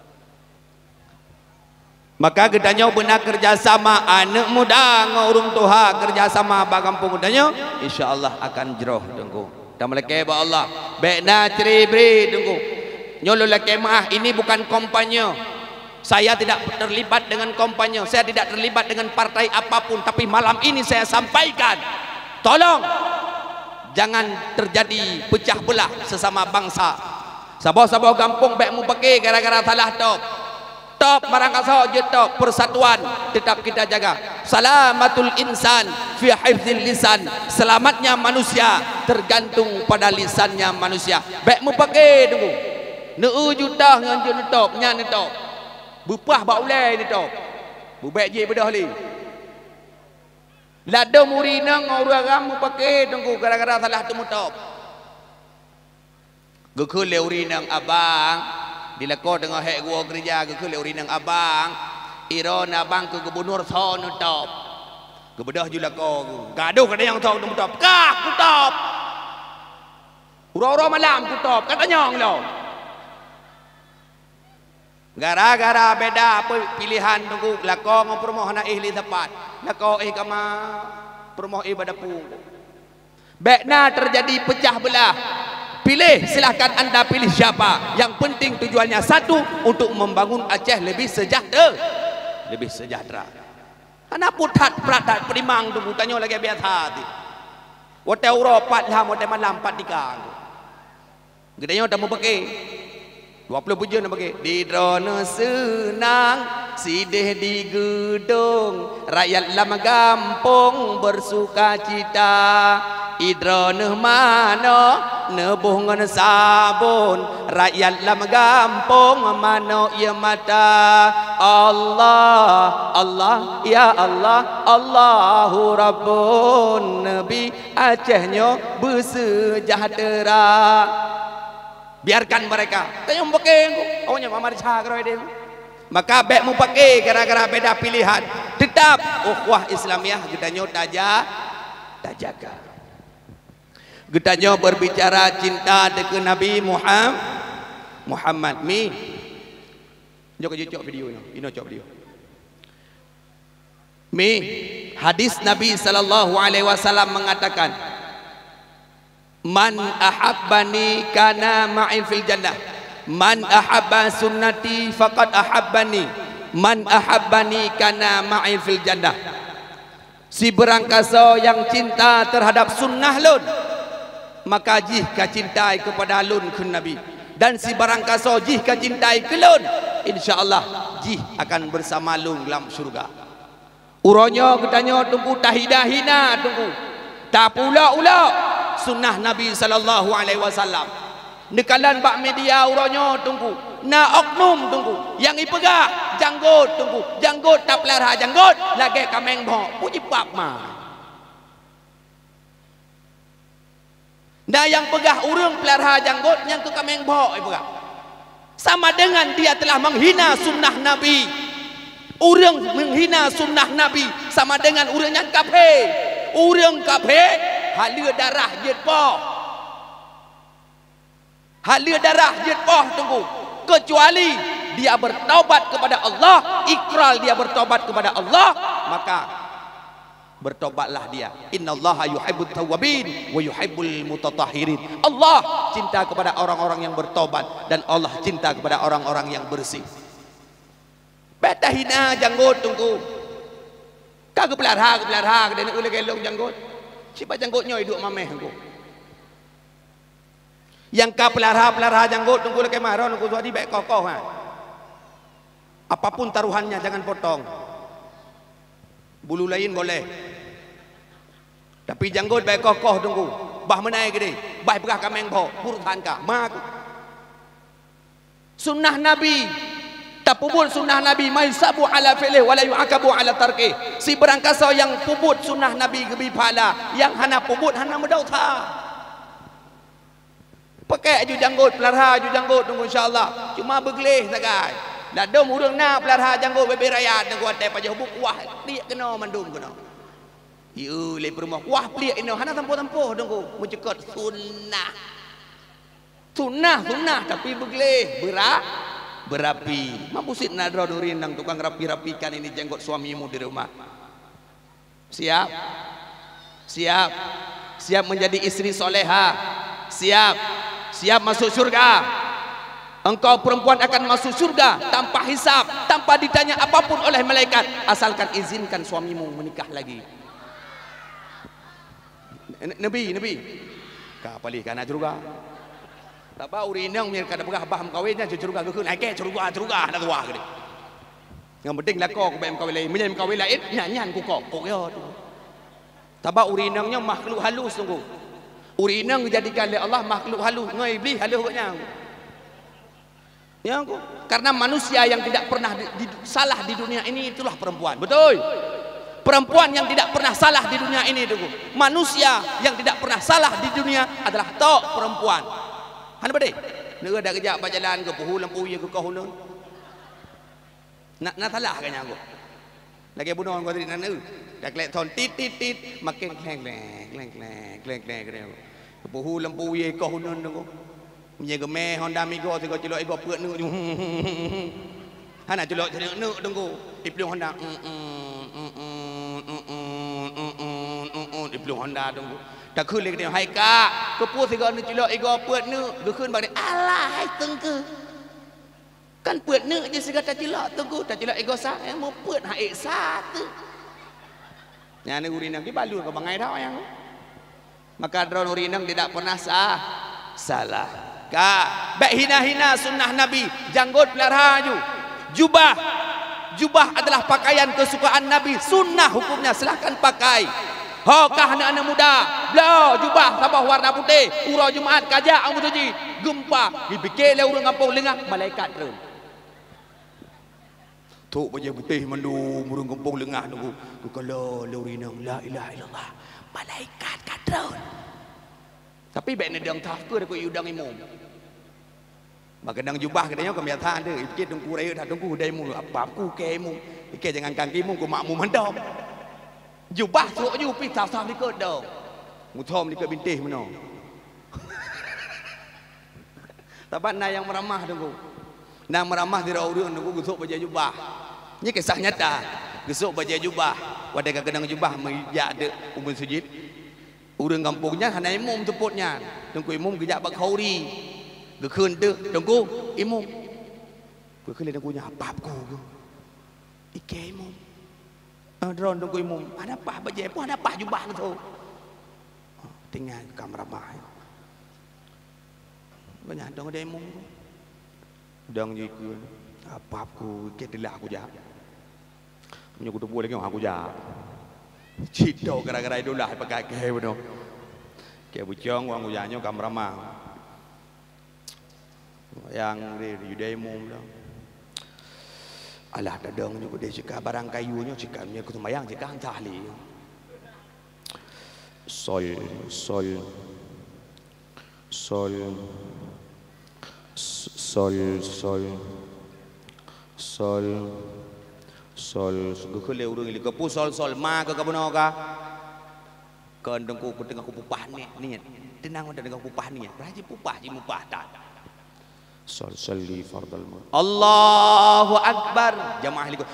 Maka gedanya benar kerjasama anak muda dengan orang tua kerjasama bagampung gedanya. InsyaAllah akan jeroh tunggu. Dan melekeh ba Allah. Baikna ceribri tunggu. Nyolo lekeh maah ini bukan kampanye. Saya tidak terlibat dengan kampanye. Saya tidak terlibat dengan partai apapun. Tapi malam ini saya sampaikan. Tolong jangan terjadi pecah belah sesama bangsa. Sabah-sabah kampung baik mu pakai gara-gara salah top. Top barang kasau je top. Persatuan tetap kita jaga. Salamatul insan fi hifdzil lisan. Selamatnya manusia tergantung pada lisannya manusia. Baik mu pakai tunggu. Neu judah ngan je top, nya ni top. Bupah ba ulai ni top. Bu baik je bedah li. Lada murina ngorang ramu pakai tunggu gara-gara salah tu mutop. Geku leurinang abang dilako dengan hek gua gereja geku leurinang abang iron abang ke gubernur son top. Gebedah julako gaduh kada yang tahu tu mutop. Kah mutop. Ura-ura malam mutop katanya lo. Gara-gara beda pilihan tunggu lako ngau permohonan ihli tepat. Lako kama permoh ibadah pun. Baikna terjadi pecah belah. Pilih, silahkan anda pilih siapa. Yang penting tujuannya satu, untuk membangun Aceh lebih sejahtera. Lebih sejahtera. Anak putat peratat perimang tunggu tanya lagi biasa hati. Wote Eropa lah wote malam 4 gedenya tak mau pakai 20 pujian nak pakai. Di drone senang sidih di gedung rakyat lama gampung bersuka cita. Idrone mano nebuh ngan sabun rakyat lama gampung mano ia mata. Allah Allah ya Allah Allahu Rabbun Nabi Acehnya bersejahtera. Biarkan mereka. Tanya mau pakai, awaknya mama dicak keroi dia. Maka baik mau pakai gara-gara beda pilihan. Tetap ukhuwah Islamiah gedanya tak jaga. Gedanya berbicara cinta dengan Nabi Muhammad. Mi, jok video ni. Ino cok video. Mi, hadis Nabi sallallahu alaihi wasallam mengatakan, man ahabbani kana ma'i fil jannah. Man ahabba sunnati faqad ahabbani. Man ahabbani kana ma'i fil jannah. Si berangkasa yang cinta terhadap sunnah lun, maka jika cintai kepada lun ke Nabi. Dan si barangkasa jika cintai ke lun, insyaallah jih akan bersama lun dalam syurga. Uranya katanya tunggu tahidahina tunggu. Tak pula sunnah Nabi sallallahu alaihi wasallam. Nekalan bak media uranya tunggu. Na oknum tunggu. Yang ipegah janggut tunggu. Janggut tak pelihara janggut. Lagi kameng bok. Puji bab mah. Nah yang pegah urung pelihara janggut. Yang tu kameng bok ipegah. Sama dengan dia telah menghina sunnah Nabi. Urang menghina sunnah Nabi. Sama dengan urang yang kafir. Urang kafir. Halia darah jet poh. Halia darah jet poh tunggu. Kecuali dia bertaubat kepada Allah, ikrar dia bertaubat kepada Allah, maka bertobatlah dia. Innallaha yuhibbut tawwabin wa yuhibbul mutatahhirin. Allah cinta kepada orang-orang yang bertobat dan Allah cinta kepada orang-orang yang bersih. Beta hina janggut tunggu. Kagak pelihara dia nak ulah gelong janggut. Siapa janggutnya hidup mameh tunggu. Yang kau pelihara janggut tunggu lagi marah tunggu suadi baik kokoh ha. Apapun taruhannya jangan potong. Bulu lain boleh. Tapi janggut baik kokoh tunggu. Bah menai gede. Bah berah kameng bo. Burukan ka. Mak. Sunnah Nabi. Tak puput sunnah Nabi. Mai sabu ala fi'lih wala yu'akabu ala tarkih. Si berangkasa yang puput sunnah Nabi gebi pahala. Yang hana puput hana medauta. Pakai aju janggut, pelihara aju janggut tunggu insya-Allah. Cuma begelih sagai. Dah dom urang nak pelihara janggut bebe rakyat tunggu atai pajah hubuk wah pliak kena mandum kena. Ieu le perumah wah pliak ino hana tampuh-tampuh tunggu mencekot sunnah. Sunnah tapi begelih berapi. Mampusit nadra nurin nang tukang rapi-rapikan ini janggut suamimu di rumah. Siap? Siap menjadi istri soleha. Siap masuk surga. Engkau perempuan akan masuk surga tanpa hisab, tanpa ditanya apapun oleh malaikat, asalkan izinkan suamimu menikah lagi. Nabi kapalih kana surga. Taba urinang mir kada begah baham kawinnya surga keun ai ke surga nak tuah gede. Yang penting lako ku bem kawin lain, menyem kawin lain nyanyan ku kok yo. Taba urinangnya makhluk halus tunggu. Urinang dijadikan oleh Allah makhluk halus, ngai iblis halus katnya. Ya aku. Karena manusia yang tidak pernah salah di dunia ini itulah perempuan. Betul. Perempuan yang tidak pernah salah di dunia ini itu. Manusia yang tidak pernah salah di dunia adalah tok perempuan. Hana bade. Nega dak kejap berjalan ke puhu lampu ye ke kahun. Nak salah katnya aku. Lagi bunuh orang tadi nana. Dak lek ton tit makin kleng puhu lampu ye kahun tu. Menjaga meh Honda Migo si kau celok ego peut nu. Hana celok nu tunggu. Dipelung Honda. Dipelung Honda tunggu. Tak keun lek dia hai kak. Kepu si kau nu celok ego peut nu. Ge keun bang dia. Alah hai tengke. Kan peut nu je si kata celok tunggu. Tak celok ego sa mau peut hai satu. Nya ni urinang ki balu ke bangai dah yang. Maka drone urinang tidak pernah salah. Kak, baik hina-hina sunnah Nabi, janggut pelihara aju. Jubah adalah pakaian kesukaan Nabi, sunnah hukumnya silahkan pakai. Hokah anak-anak muda, blau jubah tambah warna putih, urau Jumaat kajak amu tuji, gempa, dipikir le urang kampung lengah malaikat terus. Tok baju putih mandu urang kampung lengah nunggu. Kalau lurinang la ilaha illallah, malaikat kadron. Tapi baik nedang tafkur aku udang imum. Maka dang jubah katanya kebiasaan dia. Ikut tunggu raya dah tunggu daimu apa aku kemu. Ikut jangan kangkimu ku makmu mandom. Jubah suruh ju pi sah-sah likut dah. Muthom likut bintih mano. Tabat na yang meramah tunggu. Na meramah di raurun tunggu gusuk baju jubah. Ini kisah nyata. Gusuk baju jubah. Wadai kadang jubah menjak de umur sujud. Urang kampungnya hana imum teputnya. Tunggu imum kejap bak khauri. Gekeun teu tunggu imum. Gekeun le tunggunya apapku. Ike imum. Drone tunggu imum. Ada apa baje pun ada apa jubah tu. Tinggal kamera mah. Banyak dong ada imum. Dang jikeun apapku kedelah aku jah. Punya kudu boleh ke aku jah. Cito gara-gara itu lah pakai kayak betul. Kayak bucong uang ujanyo kamera mah. Yang demo lah. Alah dadangnya gede cakap barang kayunya cakapnya aku sembahyang cakap hantar li. Sol sol sol sol sol sol sol gua leu urang li kepu sol sol ma ke kabuno ka kan dengku ku tengah ku pupah ni tenang ada dengan pupah ni raji pupah ji mupah tak sol salli fardal maut Allahu akbar jamaah li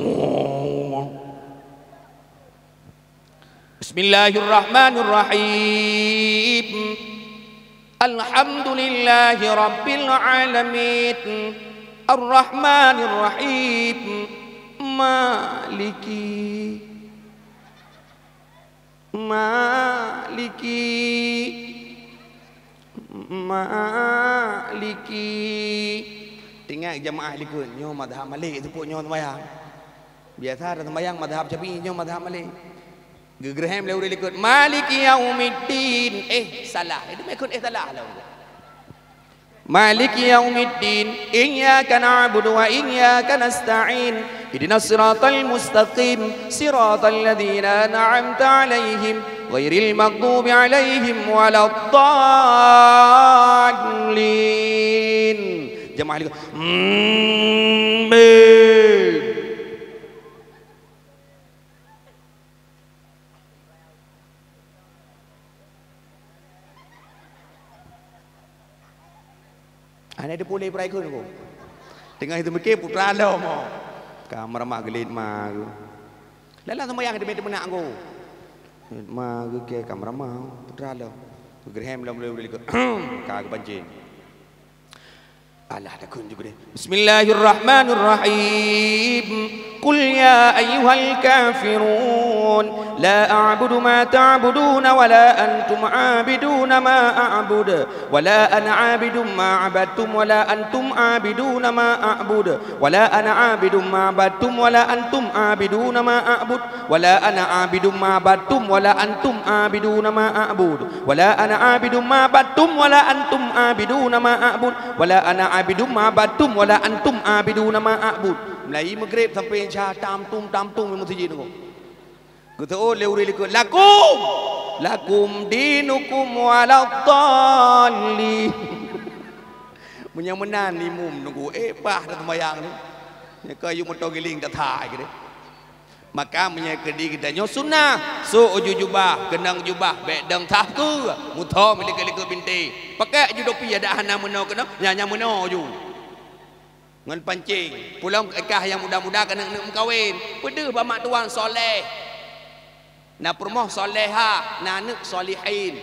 Bismillahirrahmanirrahim Alhamdulillahi rabbil alamin Ar-Rahmanir-Rahim Maliki Tinggal jamaah likut nyo madhab Malik tu pun nyo sembahyang. Biasa ada sembahyang madhab Syafi'i nyo madhab Malik. Gegraham le likut Maliki yaumiddin. Salah. Itu ikut salah lah. Maliki yaumiddin Iyyaka na'budu wa iyyaka nasta'in Ihdinas siratal mustaqim Siratal ladzina an'amta 'alaihim ghairil maghdubi 'alaihim waladdallin. Jemaah lihat. Ana ada boleh berai kun ko. Tengah itu mikir putra lo mo. Kamar mak gelit mak. Lalang sembahyang de menak ko. Mak ke kamar mak putra lo. Gerhem lo boleh ko. Ka banjin. Alah dah kun juga deh. Bismillahirrahmanirrahim. Qul ya ayyuhal kafirun la a'budu ma ta'buduna wa la antum 'abiduna ma a'budu wa la ana 'abidum ma 'abadtum wa la antum 'abiduna ma a'budu wa la ana 'abidum ma 'abadtum wa la antum 'abiduna ma a'bud wa la ana 'abidum ma 'abadtum wa la antum 'abiduna ma a'bud wa la ana 'abidum ma 'abadtum wa la antum 'abiduna ma a'bud wa la ana 'abidum ma 'abadtum wa la antum 'abiduna ma a'bud. Mulai maghrib sampai isya tam tum memang siji tu. Kata oh leuri likut lakum dinukum waladdallin. Punya menan ni mum nunggu pah dah sembahyang ni. Ya kayu motor giling dah thai ke. Maka menyekedi kita nyo sunnah so uju jubah kenang jubah bek dang thah ke mutho milik-likut binti pakai judopi ada hana meno kena nyanya meno ju ngan pancing pulang ekah yang muda-muda kena kawin pede ba mak tuan soleh na permoh soleha na anak solihin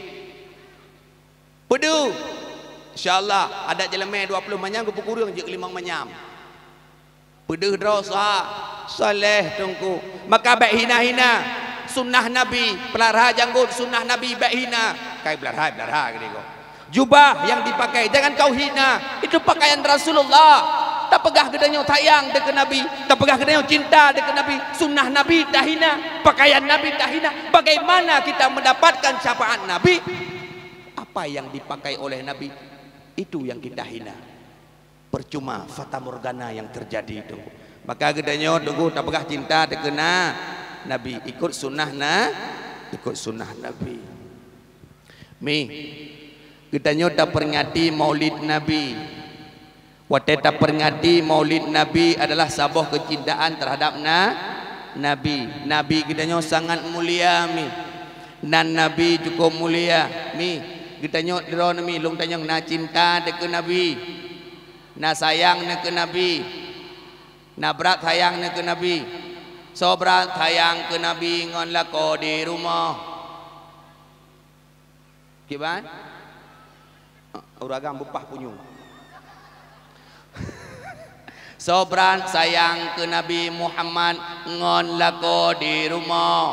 pede insyaallah ada jelema 20 manyam ke pukurang je 5 manyam pede dosa soleh tungku maka baik hina-hina sunnah nabi pelarha janggut sunnah nabi baik hina kai pelarha gini kok jubah yang dipakai jangan kau hina itu pakaian Rasulullah tak pegah kedanya tayang dekat Nabi tak pegah kedanya cinta dekat Nabi sunnah Nabi tak hina pakaian Nabi tak hina bagaimana kita mendapatkan syafaat Nabi apa yang dipakai oleh Nabi itu yang kita hina percuma fata morgana yang terjadi itu maka kedanya tunggu tak pegah cinta dekat Nabi ikut sunnah Nabi kedanya tak peringati maulid Nabi Wateta peringati maulid Nabi adalah sebuah kecintaan terhadap Nabi. Nabi kitanya sangat mulia dan Nabi cukup mulia kitanya dron long tanyang na cinta ke Nabi. Na sayang ke Nabi. Na berat sayang ke Nabi. So berat sayang ke Nabi ngon lako di rumah. Kiban? Uragam bupah punyung. Sobran sayang ke Nabi Muhammad ngon lako di rumah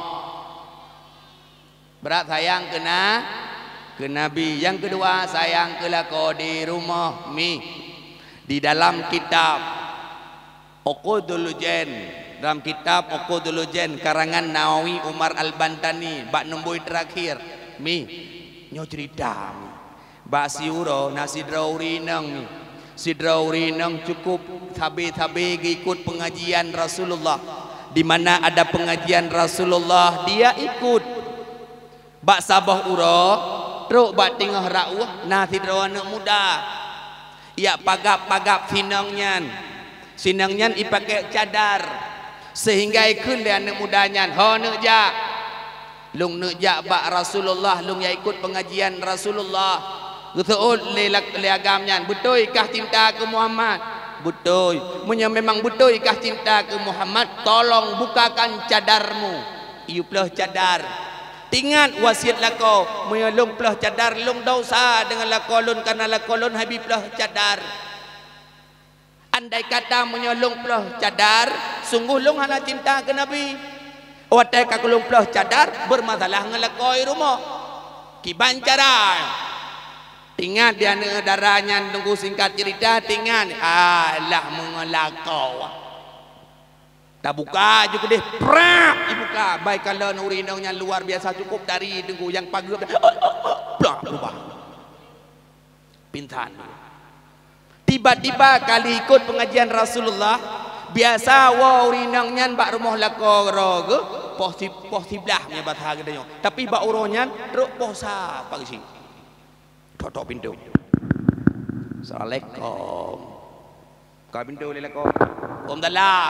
berat sayang ke Nabi yang kedua sayang ke lako di rumah di dalam kitab Uqudul Jen dalam kitab Uqudul Jen karangan Nawawi Umar Al-Bantani bak nombor terakhir nyo cerita bak siuro nasi drauri nang Sidra urinang cukup tabe-tabe ikut pengajian Rasulullah. Di mana ada pengajian Rasulullah dia ikut. Bak sabah ura, teruk bak tengah ra'wah, nah sidra anak muda. Ya pagap-pagap sinangnya ipakai cadar. Sehingga ikut dia anak mudanya, ho nak jak. Lung nak jak bak Rasulullah, lung ya ikut pengajian Rasulullah. Betul le agamnya, betul kah cinta ke Muhammad? Betul. Munya memang betul kah cinta ke Muhammad? Tolong bukakan cadarmu. Iu pelah cadar. Tingat wasiat lako. Munya lung pelah cadar, lung dosa dengan lakolun karena lakolun habis pelah cadar. Andai kata munya lung pelah cadar, sungguh lung hana cinta ke Nabi. Watai ka lung pelah cadar bermasalah dengan lakoi rumah. Kiban cara. Ingat dia darahnya tunggu singkat cerita, ingat alah mengelakau. Tak buka juga deh, prak dibuka. Baik kalau urinongnya luar biasa cukup dari tunggu yang pagi prak berubah. Pintan. Tiba-tiba kali ikut pengajian Rasulullah, biasa urinongnya bak rumah lakau roge, posiblah punya batah gedenya. Tapi bak uronya teruk posa pagi sini. Totok pintu. Assalamualaikum. Kau pintu lelako. Om dalam.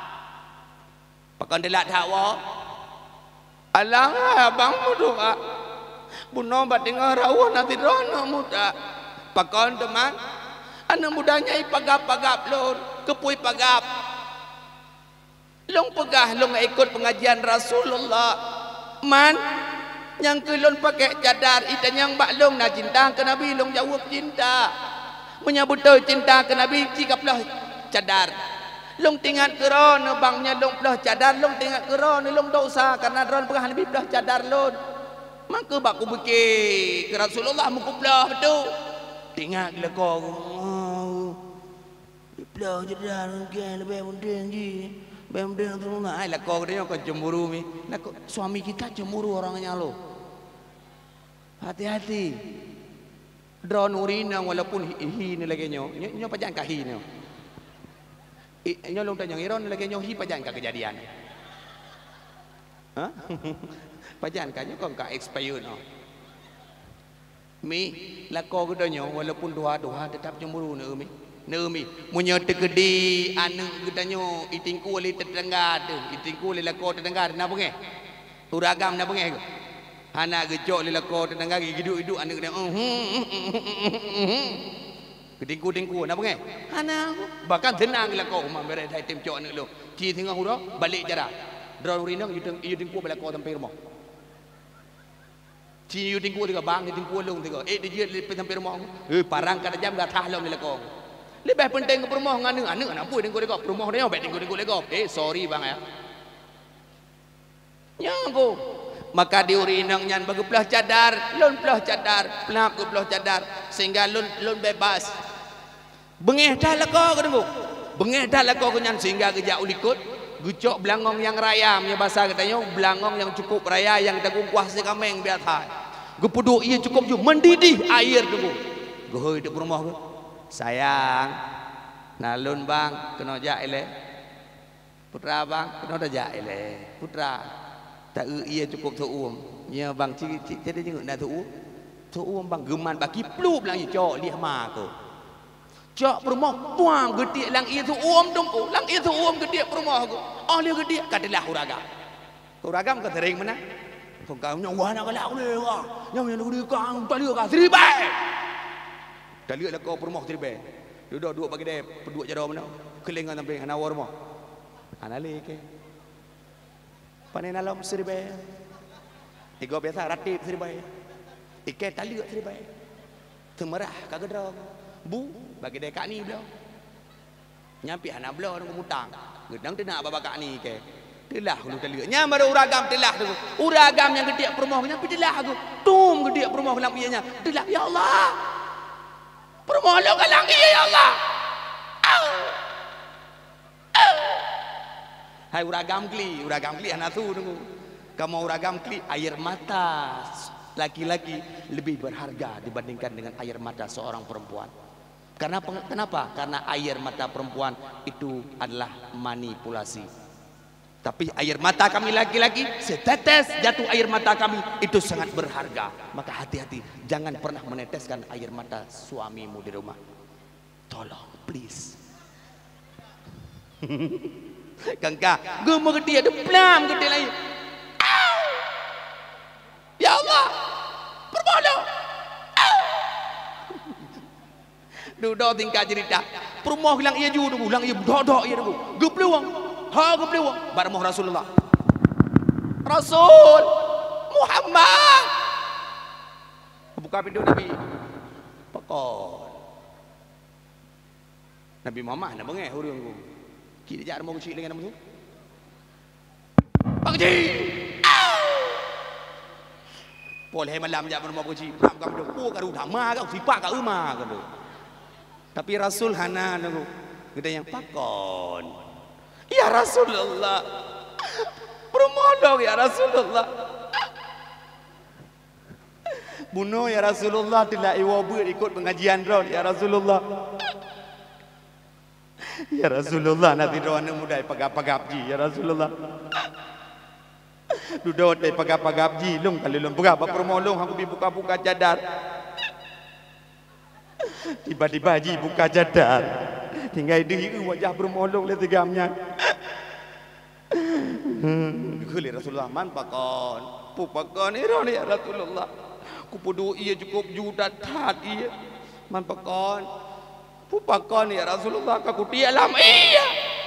Pakai delak dakwa. Alang abang berdoa. Buno bat dengar rawon nanti rono muda. Pakai teman. Anak mudanya ipagap-pagap lon, kepui pagap. Long pegah long ikut pengajian Rasulullah. Man yang kelon pakai cadar itu yang baklong nak cinta ke Nabi long jawab cinta menyebut cinta ke Nabi cikaplah cadar long tinggal keron bangnya long pelah cadar long tinggal keron long dosa karena ron pegah Nabi pelah cadar lon maka baku beki ke Rasulullah muku pelah betul tinggal lekor pelah cadar kan lebih penting ji benda tu nak ai lekor dia kau cemburu mi suami kita cemburu orangnya lo. Hati-hati. Drone urina walaupun hi ni lagi nyo pajan ka hi nyo. Nyo long tanya iron lagi nyo hi pajan ka kejadian. Ha? Pajan ka nyo kong ka expire no. Mi lako ko nyo walaupun dua tetap cemburu ne mi. Ne mi munyo tegedi anu kita nyo itingku li tetangga tu. Itingku li lako tetangga na bunge. Uragam na bunge. Anak gejok lila kau tetangga hidup anak dia kedingku nak pengen anak bahkan tenang lila kau umam berai dah tim cok anak lo ci tengah hura balik cara drone urinang you dingku balik kau sampai rumah ci you dingku tiga bang dingku long tiga dia sampai rumah parang kada jam dah tahlong lila kau lebih penting ke rumah anak anak pun dingku tiga rumah dia bet dingku lego sorry bang ya nyangku maka diurinangnya bagi pelah cadar lun pelah cadar pelap ke pelah cadar sehingga lun bebas bengeh dah lako ke tunggu bengeh dah lako ke nyan sehingga kejak ulikut gucok belangong yang raya punya bahasa katanya belangong yang cukup raya yang tagung kuah sekameng biasa gepuduk ia cukup juga mendidih air tunggu gohoi di rumah ke sayang nalun bang kena jak ele putra bang kena dah jak ele putra tak ia cukup tuum ya bang cik jadi jenguk dah tuum bang geman bagi plup lang cok liah ma ko cok rumah tuang gede lang ia tuum dong ko lang ia tuum gede rumah ko oh dia gede katalah uragam ka sering mana kau nyawa nak galak le wa nyawa nak gede kang tak lihat ka seribai tak lihat lah kau rumah seribai duduk bagi dia penduk jaro mana kelengan sampai hana rumah anale ke panen alam seribai tiga biasa ratib seribai ikat tali seribai temerah kagak drong bu bagi dia kak ni belau nyampi anak belau orang mutang gedang dia nak babak kak ni ke telah lu tali nya mara uragam telah tu uragam yang gede permoh nyampi telah aku tum gede permoh lam ianya telah ya Allah permoh lu kalang ya Allah hai uragam kli anak tu tunggu kamu uragam kli air mata laki-laki lebih berharga dibandingkan dengan air mata seorang perempuan Kenapa? Karena air mata perempuan itu adalah manipulasi. Tapi air mata kami laki-laki, setetes jatuh air mata kami itu sangat berharga. Maka hati-hati, jangan pernah meneteskan air mata suamimu di rumah. Tolong, please. Kangka, gue mau gede ada pelam gede lagi. Ya Allah, permohonan. Duduk tingkat cerita. Permoh hilang ia juga, hilang ia dodok ia dulu. Geblewang, geblewang. Barmoh Rasulullah. Rasul Muhammad. Buka pintu Nabi. Pekor. Nabi Muhammad nak bengeh hurung aku. Kita jar mau kecil dengan nama tu. Pak Haji. Boleh malam jak mau kecil. Pram kamu dah puak kau dah ma kau sipak kau ma kau. Tapi Rasul hana nunggu. Kita yang pakon. Ya Rasulullah. Bermodal ya Rasulullah. Bunuh ya Rasulullah tidak iwabu ikut pengajian ron ya Rasulullah. Ya Rasulullah nanti doanya mudah pagap-pagapji ya Rasulullah. Duduk deh pagap-pagapji lung kali lung berapa permolong aku buka-buka cadar. Tiba-tiba Haji buka cadar. Tinggal diri wajah bermolong le tegamnya. Kali Rasulullah man pakon. Pupakon iron ya Rasulullah. Kupudu ia cukup juta tat ia. Man pakon. Pupakon ya Rasulullah kaku dia lam iya.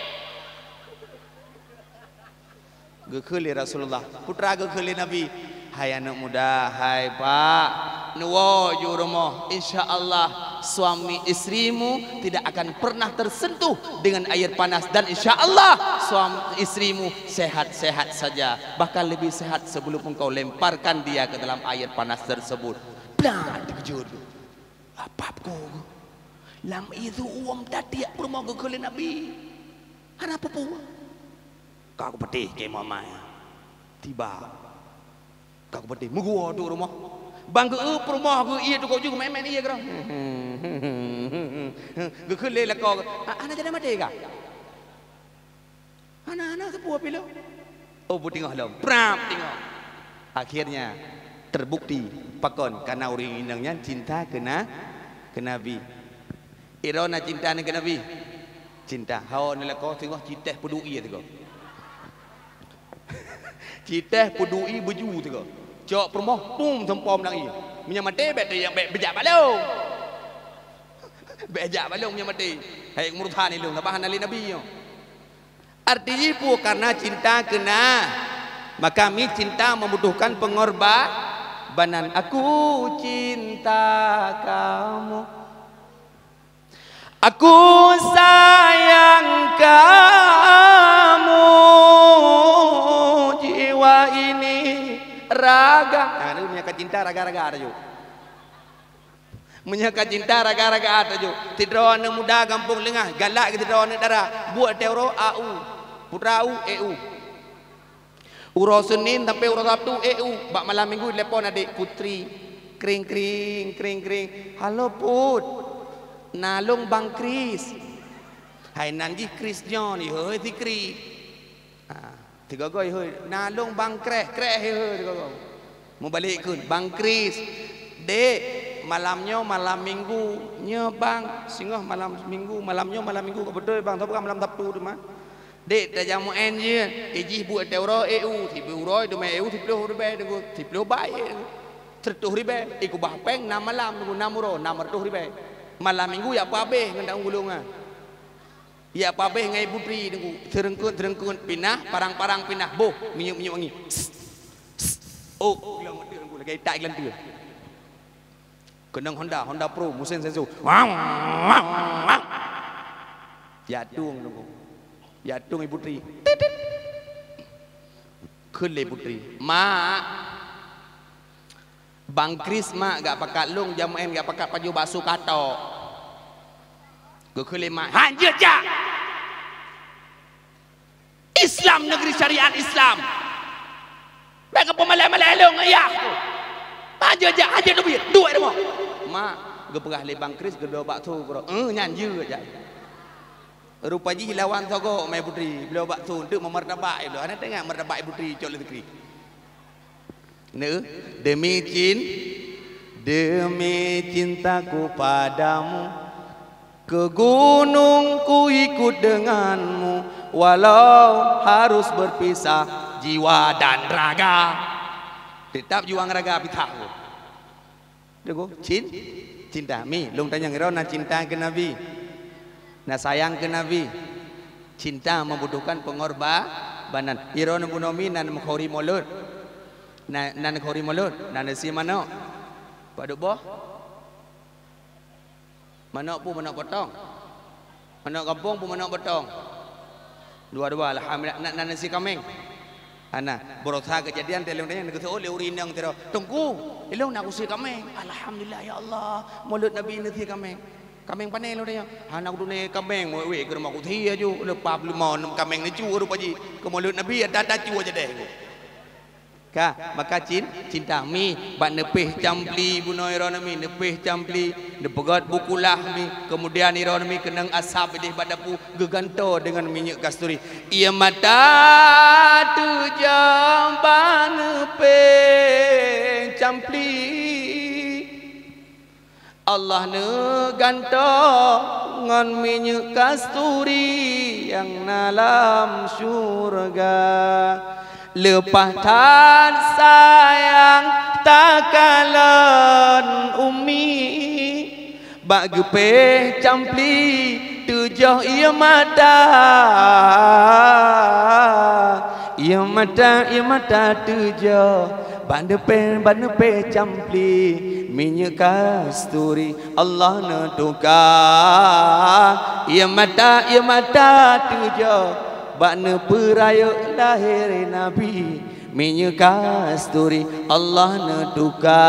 Gekeli Rasulullah. Putra gekeli Nabi. Hai anak muda, hai Pak. Nuwo jurumo, insya-Allah suami istrimu tidak akan pernah tersentuh dengan air panas dan insya-Allah suami istrimu sehat-sehat saja, bahkan lebih sehat sebelum engkau lemparkan dia ke dalam air panas tersebut. Blah, terkejut. Apapku, lam itu uang tadi rumah ke Nabi. Apa pun? Kau pedih ke mama. Tiba. Kau pedih. Mugu tu rumah. Bangku rumah aku iya tu kau juga main-main iya kerang. Gue kelih lah kau. Anak jadi mati kah? Anak-anak sepuah pilu. Oh bu tengok lom. Pram tengok. Akhirnya terbukti pakon karena orang indangnya cinta ke Nabi. Irona cinta ke Nabi. Cinta. Hau ni lah kau tengok cinta pedui tu kau. Cinta pedui baju tu kau. Jok permoh pum sempom nang i. Punya mati bet yang bejak balong. Bejak balong punya mati. Hai murthan ni lu tabahan ali Nabi yo. Artinya pu karena cinta kena maka kami cinta membutuhkan pengorbanan. Aku cinta kamu. Aku sayang kamu. Jiwa ini raga. Nah, itu menyaka cinta raga-raga ada juga. Menyaka cinta raga-raga ada juga. Tidrawan muda kampung lengah galak ke tidrawan darah. Buat teoro AU. Putra AU EU. Uro Senin sampai uro Sabtu EU. Bak malam minggu telepon adik putri. Kring. Halo Put. Nalung Bang Kris. Hai nanti Krisnya ni hoi ti Kris. Tiga goi hoi nalung Bang Kreh hoi tiga goi. Mau balik kun Bang Kris. Dek malamnya malam minggu nya Bang singoh malam minggu malamnya malam minggu kau betul Bang tapi kan malam Sabtu tu mah. Dek dah jamu en je. Iji buat teuro EU tipe uroi tu EU tipe ribe tu tipe baik. 30 ribe iku bahpeng 6 malam tu 6 euro 600 ribe. Malam minggu ya apa habis ngendang gulungan. Ya apa habis ngai putri tunggu terengkun pinah parang-parang pinah boh minyak wangi. Oh bilang dia tunggu lagi tak iklan dia. Kendang Honda Pro mesin sensu. Jatuh tunggu. Jatuh ibu putri. Kele putri. Mak Bang Kris mak gak pakai lung jamuan gak pakai baju basuh katok. Gue kelima hanjir ja. Islam negeri syariat Islam. Mereka pemalai-malai lung ayah tu. Hanjir ja hanjir tu duit demo. Mak geperah lebang kris gedua bak tu bro nyanyi aja rupanya hilawan togo mai putri beliau bak tu untuk memertabak beliau ana tengok mertabak putri cok negeri ne demi cintaku padamu ke gunung ku ikut denganmu walau harus berpisah jiwa dan raga tetap juang raga pitah Dego, cinta mi, long tanya ngiro na cinta ke Nabi, na sayang ke Nabi, cinta membutuhkan pengorbanan. Iro na bunomi nan mkhori mulut, nan khori mulut, nan si mano, pada boh, mano pun mano potong, mano kampung pun mano potong, dua-dua alhamdulillah, nan si kameng. Ana berusaha kejadian telung tanya negeri oleh urinang tero tunggu elong nak usi kameng alhamdulillah ya Allah mulut Nabi nanti kameng panel lo tanya anak dunia kameng we ke rumah ku thia ju lepas belum mau kameng ni cu rupaji ke mulut Nabi ada cu aja deh ka maka cinta mi bak nepih campli bunoi ronami nepih campli nepegat bukulah mi kemudian ironami kenang asap deh badapu geganto dengan minyak kasturi ia mata tujang bak nepih campli Allah ne ganto ngan minyak kasturi yang dalam syurga lepatan sayang takalan umi bak gepeh campli tujuh ia mata tujuh bandepe campli minyak kasturi Allah netuka ia mata tujuh bakna peraya lahir Nabi minyak kasturi Allah netuka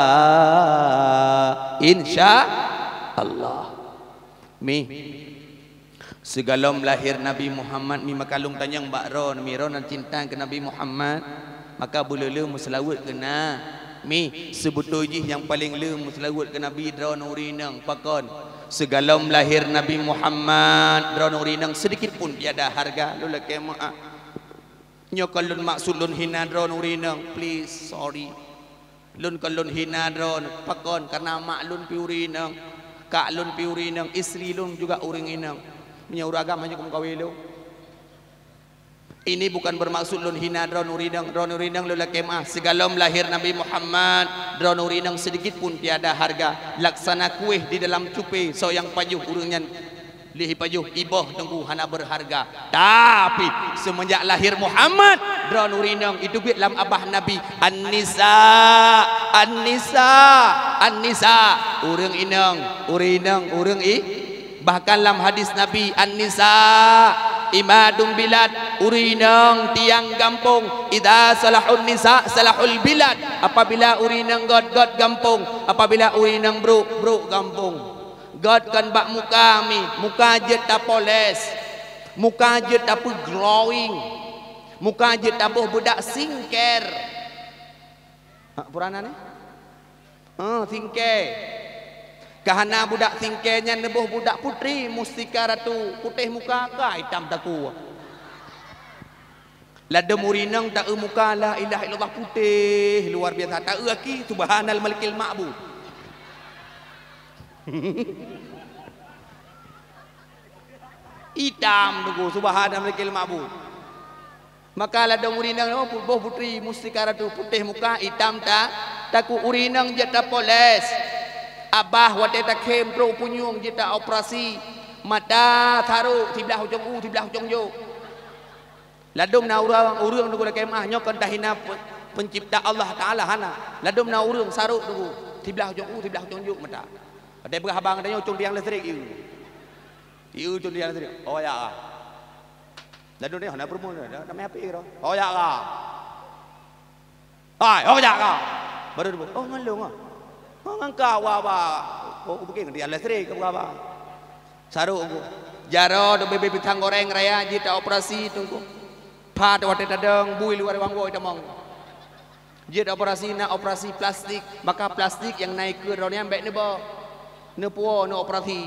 insya Allah mi segalom lahir Nabi Muhammad mi makalung tanyang bakro mi ron cinta ke Nabi Muhammad maka bulele muslawat kena mi sebutuji yang paling le muslawat ke Nabi ron urinang pakon segalom lahir Nabi Muhammad drone urinang sedikit pun tiada harga lu leke maaf nyokalun maksud lun hina drone urinang please sorry lun kalun hina drone pakon karena mak lun pi urinang kak lun pi urinang istri lun juga uring inang menyuruh agamanya kum kawelo ini bukan bermaksud lun hina drone urinang lu leke maaf segalom lahir Nabi Muhammad drone urinang sedikit pun tiada harga laksana kuih di dalam cupe so yang pajuh urungnya lihi pajuh iboh tunggu hana berharga tapi semenjak lahir Muhammad drone urinang itu biar dalam abah Nabi An-Nisa urung inang urung bahkan dalam hadis Nabi An-Nisa imadum bilad urinang tiang kampung idza salahun nisa salahul bilad apabila urinang god kampung apabila urinang bro kampung god kan bak muka mi muka je tak poles muka je tak glowing muka je tak budak singker purana ni singker kahana budak singkernya nebuh budak putri mustika ratu putih muka ka hitam taku ladem urinang tak muka la ilaha illallah putih luar biasa tak aki subhanal malikil ma'bud hitam tuku subhanal malikil ma'bud maka ladem urinang boh putri mustika ratu putih muka hitam taku urinang jata poles abah wadeta kem pro punyung jita operasi mata taruh tiblah hujung tiblah hujung jo ladum na urang nugu la kemah nyok tahina pencipta Allah taala hana ladum na urang saruk nugu tiblah hujung jo mata ada berhabang ada hujung tiang listrik iu hujung tiang listrik oh ya ladum ni hana permun dah namanya api ro oh ya ka oh ya ka baru oh ngalung ah ngangka wa oh begini dia listrik ke apa saruk aku jaro do bebe pitang goreng raya jita operasi tunggu pad wate tadang bui luar wang boy tamong jita operasi na operasi plastik maka plastik yang naik ke ron yang baik ni bo ne puo ne operasi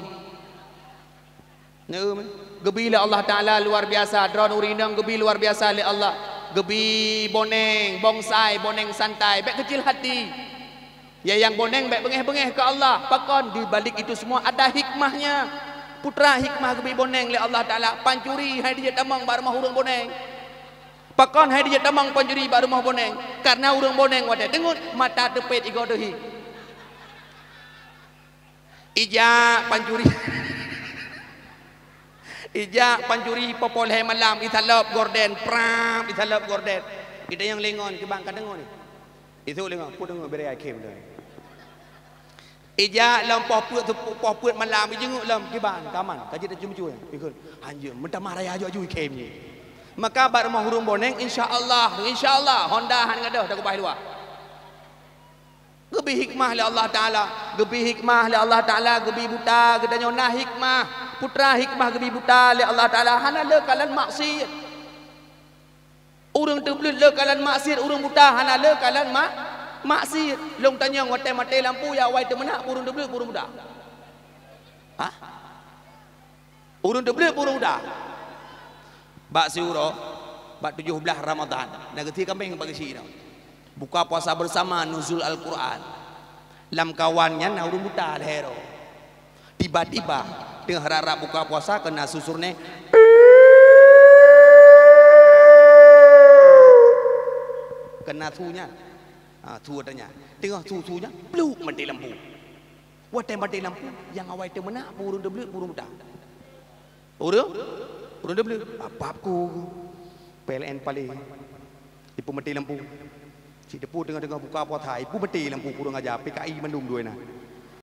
ne gebi le Allah Taala luar biasa drone urinang gebi luar biasa le Allah gebi boneng bongsai boneng santai baik kecil hati ya yang boneng baik bengeh-bengeh ke Allah pakon di balik itu semua ada hikmahnya putra hikmah gebi boneng le Allah Taala pancuri hai dia tamang bar mah urang boneng pakon hai dia tamang pancuri bar mah boneng karena urang boneng wade dengut mata tepet igo dehi ija pancuri ija pancuri popoleh malam ithalap gorden pram ithalap gorden kita yang lengon ke bang kadengo ni itu lengon put dengo bere ai kem dah ija lam poput malam jenguk lam ke bang kaman kaji dah jum-jum ikut anjir mentah maraya aju kem ni maka bar rumah hurung boneng insyaallah Honda han ngadah dak bahai luar gebi hikmah li Allah Taala gebi hikmah li Allah Taala gebi buta gedanya nah hikmah putra hikmah gebi buta li Allah Taala hana le kalan maksiat urang teblut le kalan maksiat urang buta hana le kalan maksiat long tanya ngote mate lampu ya wai teu menak urang teblut urang buta ha urang teblut urang buta bak siuro bak 17 Ramadan negeri kambing bagi si buka puasa bersama nuzul Al-Quran lam kawannya na urung buta hero tiba-tiba tengah harap buka puasa kena susurnya kena tunya tu adanya tengah tu-tunya bluk mati lampu wat mati lampu yang awai teu menak urung debluk urung buta urung debluk apa-apku PLN paling ipu mati lampu si depu dengar buka puasa ipu mati lampu kurang ajar PKI mendung dua na